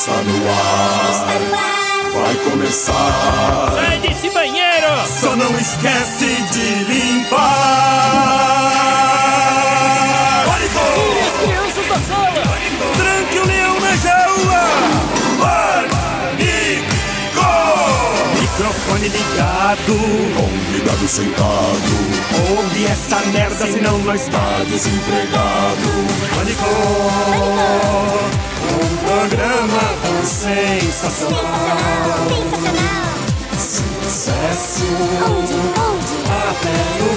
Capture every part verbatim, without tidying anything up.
Está no ar. Está no ar. Vai começar. Sai desse banheiro! Só não esquece de limpar. Pânico! Tire as crianças da sala! Pânico! Tranque o leão na jaula. Pânico! Microfone ligado, Convidado sentado. ouve essa merda, senão nós tá. Está desempregado. Pânico! Um programa sensacional. Sensacional. Sucesso. Onde, onde? Até no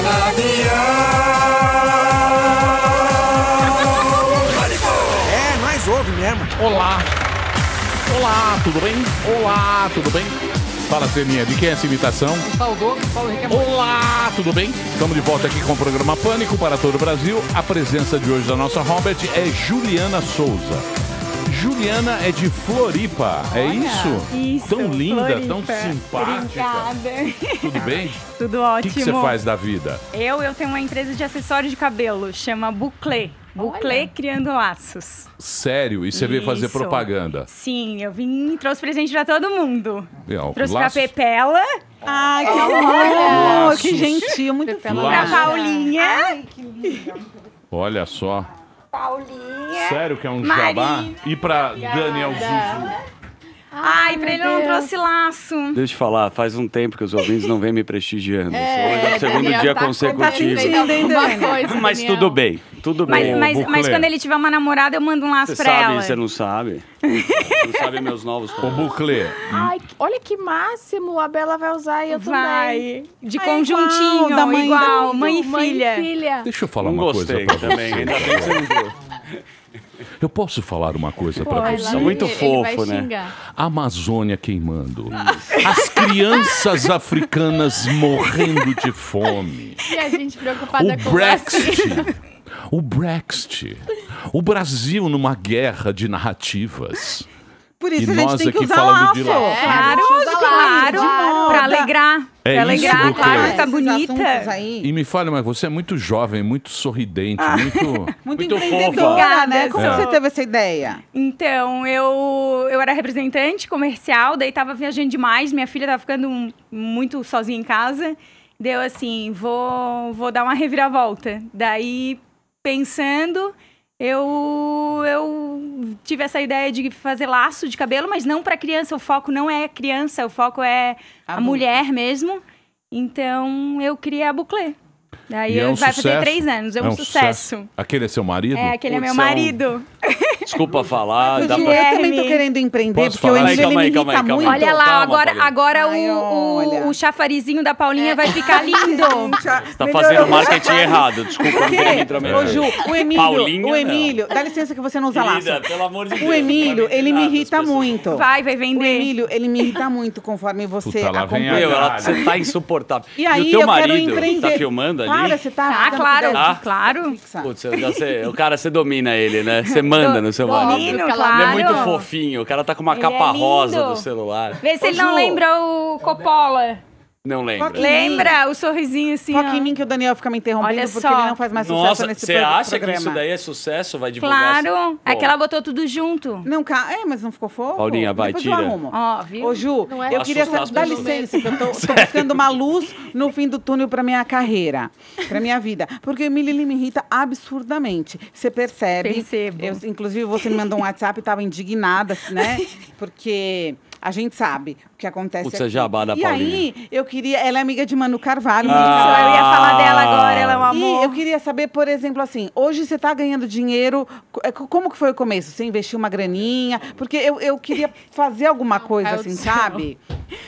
canavial. Pânico! É, nós ouve mesmo. Olá! Olá, tudo bem? Olá, tudo bem? Fala, Celinha, de quem é essa imitação? Saudoso Paulo Henrique Amorim. Olá, tudo bem? Estamos de volta aqui com o programa Pânico para todo o Brasil. A presença de hoje da nossa Robert é Juliana Souza. Juliana é de Floripa, é isso? Isso, Tão linda, Floripa. tão simpática. Obrigada. Tudo bem? Tudo O ótimo. que que você faz da vida? Eu, eu tenho uma empresa de acessórios de cabelo, chama Bouclé. Bouclé Criando Laços. Sério? E você veio fazer Isso. propaganda? Sim, eu vim e trouxe presente pra todo mundo. Ó, Trouxe laços? pra Pepela, Ai, que amor! Laços. Que gentil, muito Pepela feliz. pra Laços. Paulinha. Olha só. Paulinha. Sério que é um Mari. jabá? E pra Daniel Zuzu? Ai, pra ele eu não trouxe laço. Deixa eu te falar, faz um tempo que os ouvintes não vêm me prestigiando. É, Hoje é o segundo Daniel dia tá consecutivo. sentindo, hein, Dani? Mas tudo bem, tudo Mas, bem. mas, Bouclé. mas quando ele tiver uma namorada, eu mando um laço Você pra sabe, ela. você não sabe. Você não sabe meus novos Ô, talentos. Bouclé, Ai, que- olha que máximo, a Bela vai usar e eu também. Vai. De Ai, conjuntinho, igual, da mãe igual, da- mãe e Mãe filha. e filha. deixa eu falar Não uma gostei coisa pra também, você. ainda bem que você não viu. Eu posso falar uma coisa pra Pode. você? São muito Ele- fofo, ele vai né? xingar. A Amazônia queimando. As crianças africanas morrendo de fome. E a gente preocupada O com Brexit. vacina. O Brexit. O Brasil numa guerra de narrativas. Por isso E a gente nós tem que aqui usar falando laço. de laço. É, Claro, lógico, claro, de moda. pra alegrar. É pra isso, alegrar, Bouclé. claro, tá Esses bonita. assuntos aí. E me fale, mas você é muito jovem, muito sorridente, muito... Muito, Muito empreendedora, fofa. né? Como Obrigada, você teve essa ideia? Então, eu, eu era representante comercial, daí tava viajando demais, minha filha tava ficando um- muito sozinha em casa. Deu assim, vou, vou dar uma reviravolta. Daí, pensando, eu, eu tive essa ideia de fazer laço de cabelo, mas não para criança, o foco não é criança, o foco é a Adulto. mulher mesmo. Então, eu criei a Bouclé. Daí E é um vai sucesso? fazer três anos, é um, sucesso. Aquele é seu marido? É, aquele é meu Putz, é um- marido. Desculpa falar, Eu, dá pra... eu também tô Guilherme. querendo empreender, Posso porque o falar? Emílio Calma aí, ele me calma aí, irrita calma aí, muito. Olha lá, Calma, agora, Paulinha. agora Ai, o, olha. o, o chafarizinho da Paulinha vai ficar lindo. Você tá fazendo marketing errado, desculpa, não queria me Ô, intrometer. Ju, o Emílio, Paulinha, o não. Emílio, dá licença que você não usa laço. Querida, pelo amor de Deus. O Emílio, não vai ele me nada, as irrita pessoas- muito. Vai, vai O vender. Emílio, ele me irrita muito conforme você Puta, lá vem a acompanha. Meu, ela, Caralho. você tá insuportável. E aí o teu eu quero marido empreender. tá filmando ali? Claro, você tá... Tá, tá- claro, Tá. claro. Fixa. Putz, eu já sei, o cara, você domina ele, né? Você manda no seu marido. Domino, Ele claro. é muito fofinho, o cara tá com uma Ele capa é lindo. rosa do celular. Vê se Ô, ele não Ju. lembra o Coppola. Não lembro. Foca em Lembra o sorrisinho assim, Foca ó. em mim que o Daniel fica me interrompendo Olha porque só. ele não faz mais sucesso Nossa, nesse você pro- acha programa. que isso daí é sucesso? Vai divulgar? Claro, é Pô, que ela botou tudo junto. Não, ca... é, mas não ficou fofo? Paulinha, vai, Depois tira. eu arrumo. Ó, viu? Ô, Ju, Não é eu queria... assustar sa- as Dá pessoas. licença, que eu tô, tô buscando uma luz no fim do túnel pra minha carreira, pra minha vida. Porque o Emílio, ele me irrita absurdamente. Você percebe. Percebo. Eu, inclusive, você me mandou um WhatsApp e tava indignada, né? Porque... A gente sabe o que acontece Putz, aqui. é jabá da E Paulinha. aí, eu queria... Ela é amiga de Manu Carvalho. Isso, Ah. eu ia falar dela agora, ela é um amor. E eu queria saber, por exemplo, assim, hoje você está ganhando dinheiro, co- é, co- como que foi o começo? Você investiu uma graninha? Porque eu, eu queria fazer alguma coisa, caiu assim, do céu. sabe?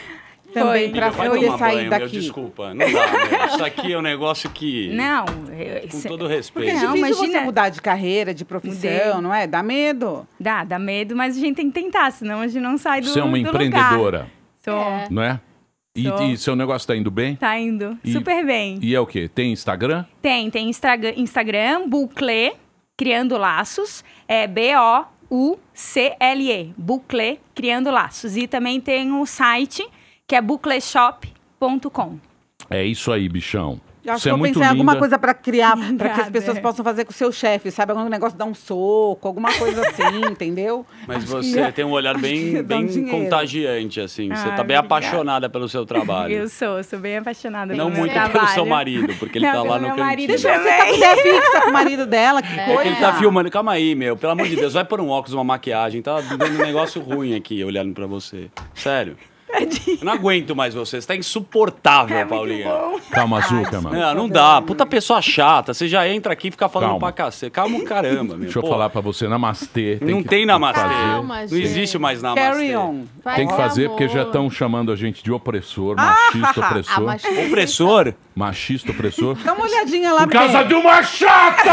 Também Foi. para Vai poder tomar sair banho, daqui. meu, desculpa, não dá, meu. Isso aqui é um negócio que... Não, eu- Com isso- todo Porque é respeito. Não, difícil você imagina. mudar de carreira, de profissão, Mudei. não é? Dá medo. dá, dá medo, mas a gente tem que tentar, senão a gente não sai do, Você é uma do empreendedora, lugar. Sou. É. não é? E, Sou. e seu negócio tá indo bem? Tá indo E- super bem. E é o quê? Tem Instagram? Tem, tem Instagram, Instagram Bouclé, Criando Laços, é B O U C L E, Bouclé, Criando Laços. E também tem o site, que é boucleshop ponto com. É isso aí, bichão. Eu acho Você que é eu muito pensei em alguma linda. coisa pra criar, pra que as Obrigada. pessoas possam fazer com o seu chefe, sabe? Algum negócio de dar um soco, alguma coisa assim, entendeu? Mas Acho que você ia- tem um olhar acho que bem, ia dar um bem dinheiro. contagiante, assim. Você Ah, tá bem obrigada. apaixonada pelo seu trabalho. Eu sou, sou bem apaixonada Não pelo meu muito trabalho. pelo seu marido, porque ele Não, tá lá pelo no meu cantinho. marido Deixa eu também. você tá com ideia fixa com o marido dela, que É coisa. que ele tá filmando. Calma aí, meu. Pelo amor de Deus, vai pôr um óculos, uma maquiagem. Tá dando um negócio ruim aqui, olhando pra você. Sério. Eu não aguento mais você. Você tá insuportável, É muito Paulinha. bom. Calma, Zucca, mano. Não, não dá. Puta pessoa chata. Você já entra aqui e fica falando Calma. pra cacete. Calma, caramba, meu. Deixa eu Pô, falar pra você, namastê. Não que tem namastê. fazer. Calma, Não gente. existe mais namastê. Carry on. Vai Tem que ter fazer, amor. porque já estão chamando a gente de opressor, machista, Ah, opressor. mas... Opressor? Machista, opressor. Dá uma olhadinha lá, Por causa bem. de uma chata!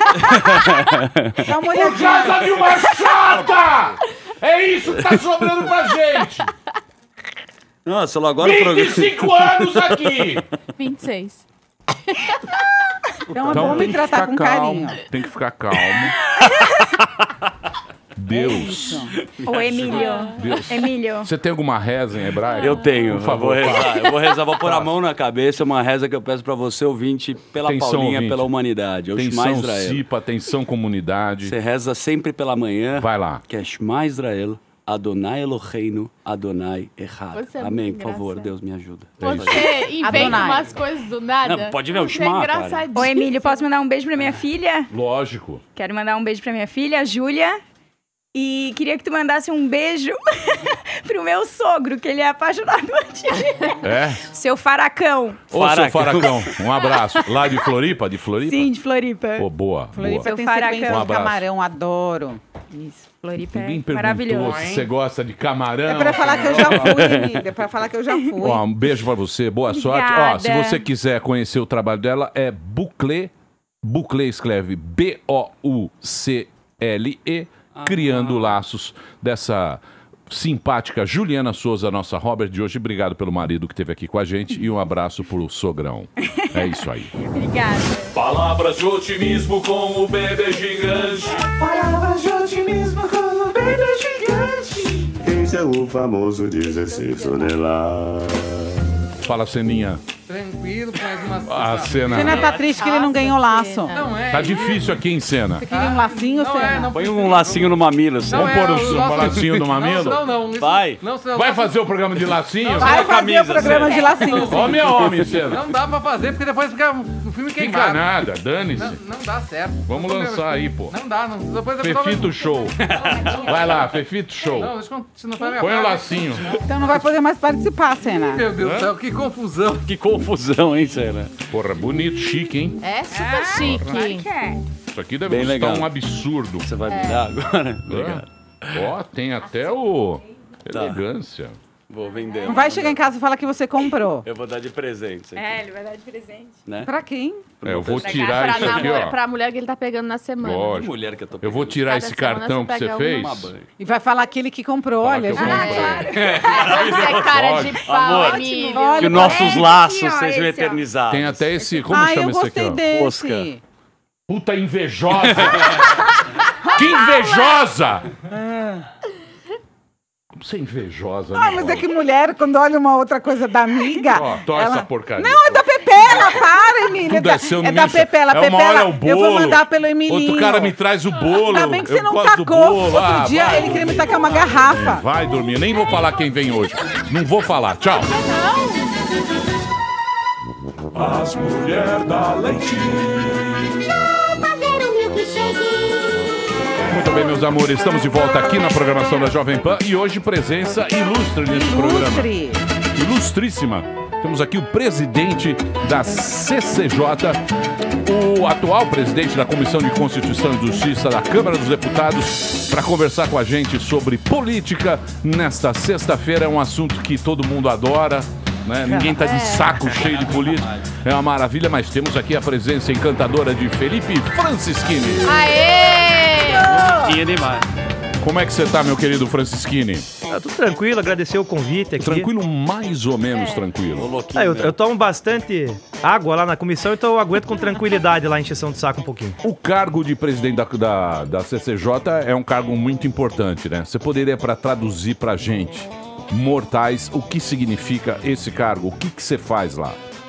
Dá uma Por olhadinha. causa de uma chata! É isso que tá sobrando pra gente! Nossa, agora o programa... vinte e cinco anos aqui! vinte e seis. Então é bom me tratar com calmo. carinho. Tem que ficar calmo. Deus. Ô, Emílio. Deus. Emílio. Você tem alguma reza em hebraico? Eu tenho, Por favor, eu vou rezar. fala. Eu vou rezar, vou pôr a mão na cabeça, uma reza que eu peço pra você, ouvinte, pela Atenção, Paulinha, ouvinte. pela humanidade. É o Atenção, Shema Israel. Cipa, atenção, comunidade. Você reza sempre pela manhã, Vai lá. que é Shema Israel, Adonai Eloheinu, Adonai Echad. Você é Amém, muito por favor, engraçado. Deus me ajuda. Você inventa Adonai. umas coisas do nada. Não, pode ver o Você é Shema, cara. engraçadíssimo. Ô, Emílio, posso mandar um beijo pra minha filha? Lógico. Quero mandar um beijo pra minha filha, a Júlia. E queria que tu mandasse um beijo pro meu sogro, que ele é apaixonado por ti. É? Seu faracão. Ô, seu Faracão. Faracão, um abraço. Lá de Floripa? De Floripa? Sim, de Floripa. Pô, boa, Floripa boa. tem Faracão. sequência Um de abraço. camarão, adoro. Isso, Floripa Ninguém é perguntou maravilhoso. se você gosta de camarão. É pra falar que eu já fui, Emília. É pra falar que eu já fui. Ó, um beijo pra você, boa sorte. Ó, Obrigada. se você quiser conhecer o trabalho dela, é Buclé. Buclé escreve B O U C L E, criando laços dessa simpática Juliana Souza, nossa Robert de hoje. Obrigado pelo marido que esteve aqui com a gente e um abraço pro sogrão. É isso aí. Obrigada. Palavras de otimismo com o bebê gigante. Esse é o famoso exercício nela. Fala, Ceninha. Tranquilo, mais uma A cena. Você não tá triste que ele não ganhou laço. Não é. Tá difícil aqui em cena. Você queria um lacinho, Não você... é, não Põe um lacinho no mamilo, você. Não Vamos é, pôr o um laço- lacinho no mamilo? Não, não, não. isso- Vai. Não, senão- Vai fazer o programa de lacinho? Vai fazer camisa, o programa Cê. de lacinho. sim. Homem é homem, cena. Não dá pra fazer, porque depois fica o filme Fica queimado. nada, Não, dane-se. não dá certo. Vamos Não, lançar aí, pô. Não dá, não. Depois a pessoa vai- Fefito Show. Vai lá, Fefito Show. Não, deixa eu continuar pra minha Põe o frase. lacinho. Então não vai poder mais participar, Cena. Meu Deus do céu, que confusão. Que confusão, hein, Cena? Porra, bonito, chique, hein? É super Claro chique. que é. Isso aqui deve Bem custar legal. um absurdo. Você vai me dar agora? Obrigado. Ó, tem até o... Tá. Elegância. Vou vender. Não vai chegar em casa e falar que você comprou. Eu vou dar de presente, isso aqui, É, ele vai dar de presente. né? Pra quem? É, eu vou Pra, tirar pra, isso aqui, namora- ó. pra mulher que ele tá pegando na semana. Que Lógico. mulher que eu tô Eu vou pegando. tirar Cada esse semana cartão você que você pega fez. Tomar banho. E vai falar aquele que comprou. Fala Olha, que eu gente. comprei. Você é cara de pau, Amor, Emílio. Olha, Que os nossos esse laços aqui, ó, sejam esse, ó. eternizados. Tem até esse... Como Ah, chama eu esse aqui, gostei ó? desse. Rosca. Puta invejosa! Que invejosa! Como você é invejosa, Ah, né? mas é que mulher, quando olha uma outra coisa da amiga... Ó, toma ela... essa porcaria. Não, é da Pepela, para, Emília. Tudo é é seu, da, não é da me- Pepela. É uma Pepela, hora é o bolo. eu vou mandar pelo Emilinho. Outro cara me traz o bolo. Ainda bem que você Eu não gosto do tacou. bolo. Outro Ah, dia vai ele queria me dormir. tacar uma garrafa. Vai dormir. Nem vou falar quem vem hoje. Não vou falar. Tchau. As mulheres da leite. Fazer um milkshake. Muito bem, meus amores. Estamos de volta aqui na programação da Jovem Pan. E hoje presença ilustre nesse programa. Ilustre. Ilustríssima. Temos aqui o presidente da C C J, o atual presidente da Comissão de Constituição e Justiça da Câmara dos Deputados, para conversar com a gente sobre política nesta sexta-feira. É um assunto que todo mundo adora, né? Ninguém tá de saco cheio de política. É uma maravilha, mas temos aqui a presença encantadora de Felipe Francischini. Aê! Tinha demais. Como é que você tá, meu querido Francischini? Tá tudo tranquilo, agradecer o convite aqui. Tranquilo, mais ou menos Ô, tranquilo. louquinho, Ah, eu, meu. eu tomo bastante água lá na comissão, então eu aguento com tranquilidade lá a encheção de saco um pouquinho. O cargo de presidente da, da, da C C J é um cargo muito importante, né? Você poderia para traduzir pra gente, mortais, o que significa esse cargo? O que que você faz lá?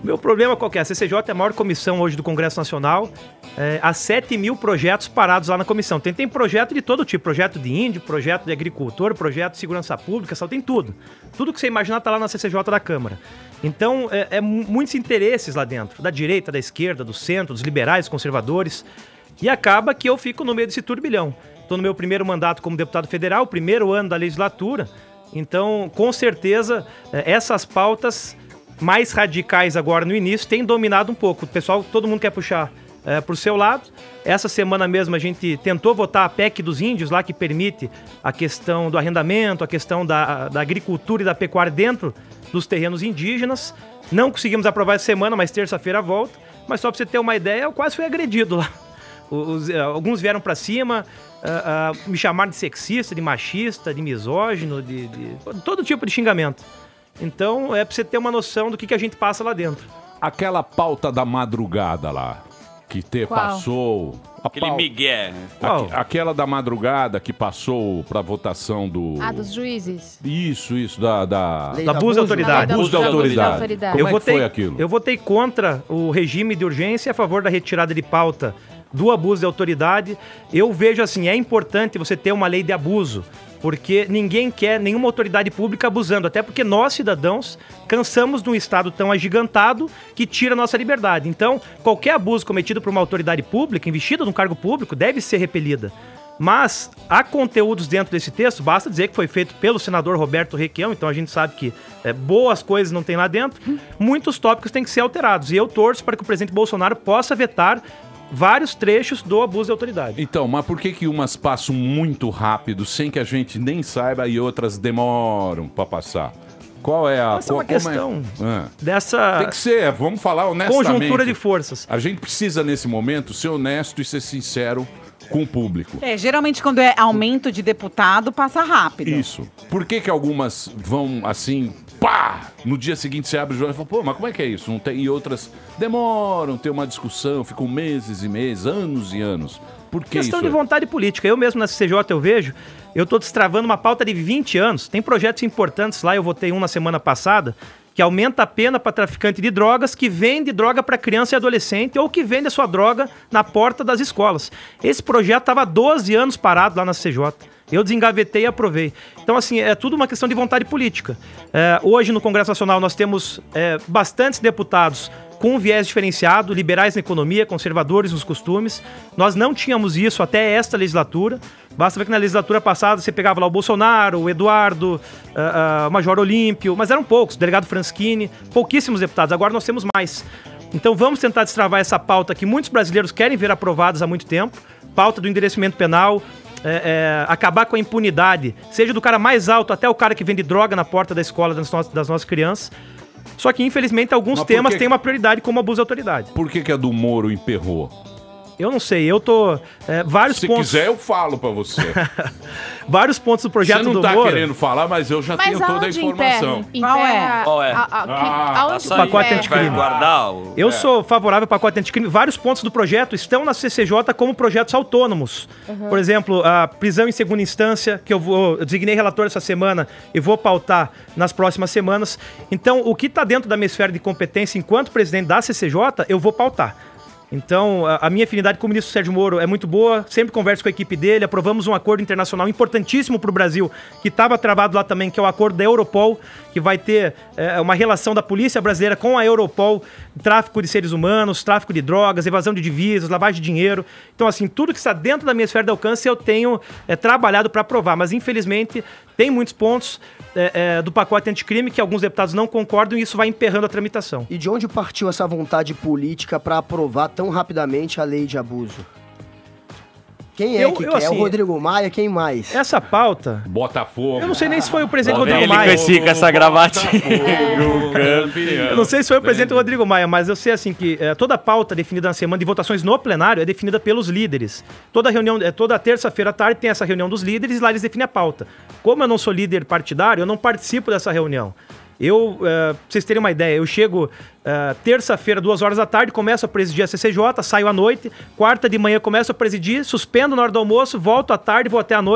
Meu problema qual que é? A C C J é a maior comissão hoje do Congresso Nacional. É, há sete mil projetos parados lá na comissão. Tem, tem projeto de todo tipo. Projeto de índio, projeto de agricultor, projeto de segurança pública, só tem tudo. Tudo que você imaginar tá lá na C C J da Câmara. Então, é, é muitos interesses lá dentro. Da direita, da esquerda, do centro, dos liberais, conservadores. E acaba que eu fico no meio desse turbilhão. Estou no meu primeiro mandato como deputado federal, primeiro ano da legislatura. Então, com certeza, essas pautas mais radicais agora no início têm dominado um pouco. O pessoal, todo mundo quer puxar é, para o seu lado. Essa semana mesmo a gente tentou votar a P E C dos índios, lá que permite a questão do arrendamento, a questão da, da agricultura e da pecuária dentro dos terrenos indígenas. Não conseguimos aprovar essa semana, mas terça-feira volta. Mas só para você ter uma ideia, eu quase fui agredido lá. Os, uh, alguns vieram para cima, uh, uh, me chamaram de sexista, de machista, de misógino, de, de todo tipo de xingamento. Então, é pra você ter uma noção do que, que a gente passa lá dentro. Aquela pauta da madrugada lá, que te Qual? passou... a Aquele pau- migué. né? Qual? Aque- aquela da madrugada que passou pra votação do... Ah, dos juízes. Isso, isso, da... da... Da abuso de autoridade. Abuso de autoridade. autoridade. Como eu é votei, que foi aquilo? Eu votei contra o regime de urgência a favor da retirada de pauta do abuso de autoridade. Eu vejo assim, é importante você ter uma lei de abuso, porque ninguém quer nenhuma autoridade pública abusando, até porque nós, cidadãos, cansamos de um Estado tão agigantado que tira a nossa liberdade. Então, qualquer abuso cometido por uma autoridade pública, investida num cargo público, deve ser repelida. Mas há conteúdos dentro desse texto, basta dizer que foi feito pelo senador Roberto Requião, então a gente sabe que é, boas coisas não tem lá dentro, muitos tópicos têm que ser alterados. E eu torço para que o presidente Bolsonaro possa vetar vários trechos do abuso de autoridade. Então, mas por que que umas passam muito rápido, sem que a gente nem saiba, e outras demoram pra passar? Qual é a... Essa é uma qual- como questão Ah. dessa Tem que ser, vamos falar honestamente. conjuntura de forças. A gente precisa, nesse momento, ser honesto e ser sincero com o público. É, geralmente quando é aumento de deputado, passa rápido. Isso. Por que que algumas vão assim, pá! No dia seguinte você abre o jornal e fala, pô, mas como é que é isso? Não tem... E outras demoram, tem uma discussão, ficam meses e meses, anos e anos. Por que Questão isso? de vontade política. Eu mesmo na C C J eu vejo, eu tô destravando uma pauta de vinte anos. Tem projetos importantes lá, eu votei um na semana passada, que aumenta a pena para traficante de drogas que vende droga para criança e adolescente ou que vende a sua droga na porta das escolas. Esse projeto estava há doze anos parado lá na C C J. Eu desengavetei e aprovei. Então, assim, é tudo uma questão de vontade política. É, hoje, no Congresso Nacional, nós temos é, bastantes deputados com um viés diferenciado, liberais na economia, conservadores nos costumes. Nós não tínhamos isso até esta legislatura. Basta ver que na legislatura passada você pegava lá o Bolsonaro, o Eduardo, uh, uh, o Major Olímpio, mas eram poucos, o delegado Franschini, pouquíssimos deputados. Agora nós temos mais. Então vamos tentar destravar essa pauta que muitos brasileiros querem ver aprovadas há muito tempo. Pauta do endereçamento penal, é, é, acabar com a impunidade, seja do cara mais alto até o cara que vende droga na porta da escola das, no das nossas crianças. Só que, infelizmente, alguns Mas por temas que- têm uma prioridade como abuso de autoridade. Por que que a do Moro emperrou? Eu não sei, eu tô... é, vários Se pontos... quiser, eu falo pra você. Vários pontos do projeto Você não do tá Moro... querendo falar, mas eu já Mas tenho toda a aonde informação. emperra? Qual é? Emperra Qual é? a- a- que- Ah, aonde Passa que aí, pacote emperra? anticrime. vai guardar o... Eu É. sou favorável ao pacote anticrime. Vários pontos do projeto estão na C C J como projetos autônomos. Por exemplo, a prisão em segunda instância, que eu vou eu designei relator essa semana e vou pautar nas próximas semanas. Então, o que está dentro da minha esfera de competência enquanto presidente da C C J, eu vou pautar. Então, a, a minha afinidade com o ministro Sérgio Moro é muito boa, sempre converso com a equipe dele, aprovamos um acordo internacional importantíssimo para o Brasil, que estava travado lá também, que é o acordo da Europol, que vai ter é, uma relação da polícia brasileira com a Europol, tráfico de seres humanos, tráfico de drogas, evasão de divisas, lavagem de dinheiro. Então, assim, tudo que está dentro da minha esfera de alcance eu tenho é, trabalhado para aprovar, mas infelizmente tem muitos pontos é, é, do pacote anticrime que alguns deputados não concordam e isso vai emperrando a tramitação. E de onde partiu essa vontade política para aprovar tão rapidamente a lei de abuso? Quem é Eu- que eu, quer? É o assim, Rodrigo Maia? Quem mais? Essa pauta, Botafogo. eu não sei nem se foi o presidente Lá vem Rodrigo ele Maia. com esse- com essa gravatinha. Botafogo, campeão. Eu não sei se foi o presidente Rodrigo Maia, mas eu sei assim que eh, toda a pauta definida na semana de votações no plenário é definida pelos líderes. Toda reunião, eh, toda terça-feira à tarde tem essa reunião dos líderes e lá eles definem a pauta. Como eu não sou líder partidário, eu não participo dessa reunião. Eu, eh, pra vocês terem uma ideia, eu chego eh, terça-feira, duas horas da tarde, começo a presidir a C C J, saio à noite, quarta de manhã começo a presidir, suspendo na hora do almoço, volto à tarde, vou até à noite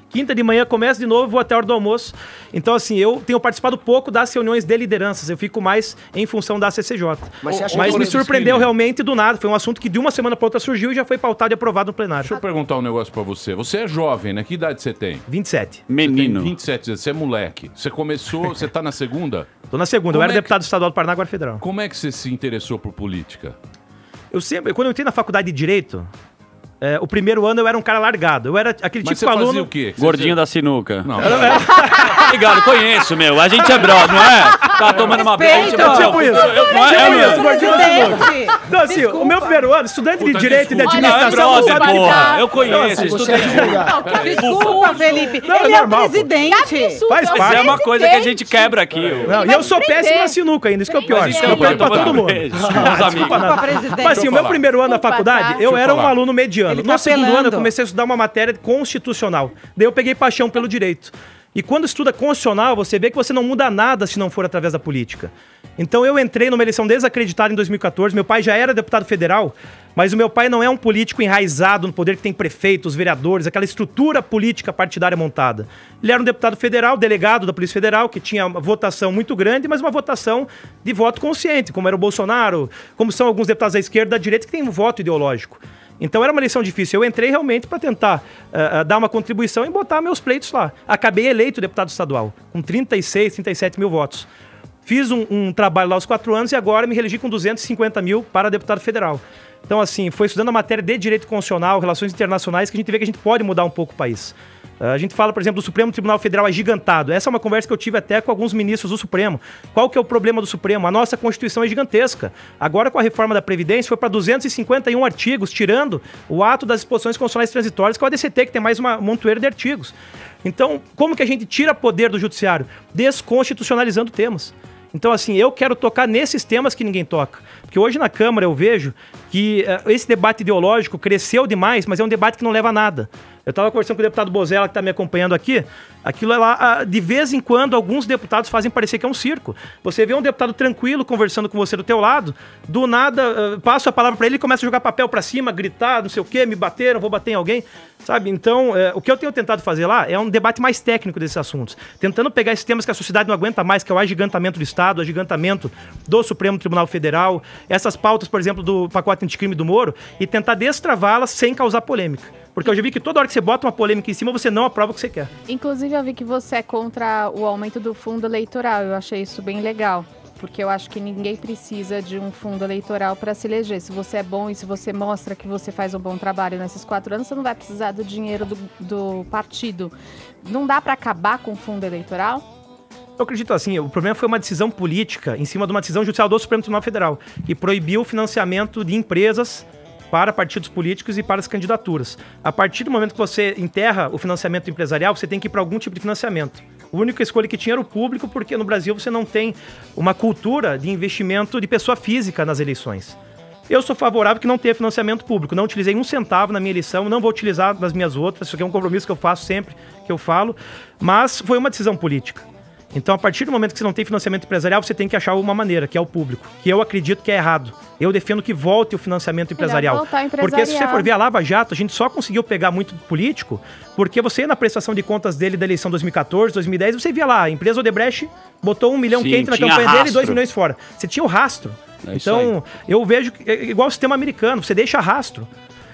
Quinta de manhã começa de novo, vou até a hora do almoço. Então, assim, eu tenho participado pouco das reuniões de lideranças. Eu fico mais em função da C C J. Mas você acha Mas que- me surpreendeu realmente do nada. Foi um assunto que de uma semana para outra surgiu e já foi pautado e aprovado no plenário. Deixa eu perguntar um negócio pra você. Você é jovem, né? Que idade você tem? vinte e sete. Menino. Você tem vinte e sete anos, você é moleque. Você começou, você tá na segunda? Tô na segunda. Como eu era é que- deputado estadual do Paraná, agora federal. Como é que você se interessou por política? Eu sempre, quando eu entrei na faculdade de Direito, é, o primeiro ano eu era um cara largado. Eu era aquele Mas tipo você de aluno... fazia o quê? Gordinho da sinuca. Não. Obrigado, conheço, meu. A gente é brother, não é? Tá tomando uma breja. Respeito. Tipo isso. Eu- não é, Tipo é, isso, meu. gordinho da sinuca. Então, assim, o meu primeiro ano, estudante de Puta, Direito e de desculpa. Administração, Não, é não brother, sabe porra. lidar. Eu conheço, Então, assim, estudei Você é junto. julgado. Desculpa, Felipe. Não, é Ele é o normal, pô. presidente. Faz Mas parte. é uma coisa que a gente quebra aqui. ô. Não, e eu sou péssimo na sinuca ainda, isso que é o pior. Mas isso Eu que eu perco pra tô todo tomando mundo. breja. Os amigos. Desculpa, presidente. Mas assim, o meu falar. primeiro ano da Desculpa, faculdade, tá? eu Deixa eu era um falar. aluno mediano. Ele No tá segundo ano, eu apelando. comecei a estudar uma matéria constitucional. Daí eu peguei paixão pelo direito. E quando estuda constitucional, você vê que você não muda nada se não for através da política. Então eu entrei numa eleição desacreditada em dois mil e quatorze. Meu pai já era deputado federal, mas o meu pai não é um político enraizado no poder que tem prefeitos, vereadores, aquela estrutura política partidária montada. Ele era um deputado federal, delegado da Polícia Federal, que tinha uma votação muito grande, mas uma votação de voto consciente, como era o Bolsonaro, como são alguns deputados da esquerda e da direita que têm um voto ideológico. Então era uma eleição difícil. Eu entrei realmente para tentar uh, uh, dar uma contribuição e botar meus pleitos lá. Acabei eleito deputado estadual, com trinta e seis, trinta e sete mil votos. Fiz um, um trabalho lá aos quatro anos e agora me reelegi com duzentos e cinquenta mil para deputado federal. Então, assim, foi estudando a matéria de direito constitucional, relações internacionais, que a gente vê que a gente pode mudar um pouco o país. Uh, a gente fala, por exemplo, do Supremo Tribunal Federal agigantado. Essa é uma conversa que eu tive até com alguns ministros do Supremo. Qual que é o problema do Supremo? A nossa Constituição é gigantesca. Agora, com a reforma da Previdência, foi para duzentos e cinquenta e um artigos, tirando o ato das disposições constitucionais transitórias, que é o A D C T, que tem mais uma montoeira de artigos. Então, como que a gente tira poder do judiciário? Desconstitucionalizando temas. Então, assim, eu quero tocar nesses temas que ninguém toca. Porque hoje na Câmara eu vejo que uh, esse debate ideológico cresceu demais, mas é um debate que não leva a nada. Eu estava conversando com o deputado Bozella, que está me acompanhando aqui. Aquilo é lá, uh, de vez em quando, alguns deputados fazem parecer que é um circo. Você vê um deputado tranquilo conversando com você do teu lado, do nada, uh, passo a palavra para ele e começa a jogar papel para cima, gritar, não sei o quê, me bateram, vou bater em alguém. Sabe? Então, uh, o que eu tenho tentado fazer lá é um debate mais técnico desses assuntos. Tentando pegar esses temas que a sociedade não aguenta mais, que é o agigantamento do Estado, o agigantamento do Supremo Tribunal Federal, essas pautas, por exemplo, do pacote anticrime do Moro, e tentar destravá-las sem causar polêmica. Porque eu já vi que toda hora que você bota uma polêmica em cima, você não aprova o que você quer. Inclusive, eu vi que você é contra o aumento do fundo eleitoral. Eu achei isso bem legal. Porque eu acho que ninguém precisa de um fundo eleitoral para se eleger. Se você é bom e se você mostra que você faz um bom trabalho nesses quatro anos, você não vai precisar do dinheiro do, do partido. Não dá para acabar com o fundo eleitoral? Eu acredito assim, o problema foi uma decisão política em cima de uma decisão judicial do Supremo Tribunal Federal, que proibiu o financiamento de empresas para partidos políticos e para as candidaturas. A partir do momento que você enterra o financiamento empresarial, você tem que ir para algum tipo de financiamento. A única escolha que tinha era o público, porque no Brasil você não tem uma cultura de investimento de pessoa física nas eleições. Eu sou favorável que não tenha financiamento público. Não utilizei um centavo na minha eleição, não vou utilizar nas minhas outras. Isso aqui é um compromisso que eu faço sempre que eu falo. Mas foi uma decisão política. Então, a partir do momento que você não tem financiamento empresarial, você tem que achar uma maneira, que é o público. Que eu acredito que é errado. Eu defendo que volte o financiamento empresarial. voltar Porque empresarial. se você for ver a Lava Jato, a gente só conseguiu pegar muito político porque você ia na prestação de contas dele da eleição dois mil e quatorze, dois mil e dez, você via lá, a empresa Odebrecht botou um milhão Sim, quente na tinha campanha dele e rastro. dois milhões fora. Você tinha o rastro. É isso Então, eu vejo que é igual o sistema americano, você deixa rastro.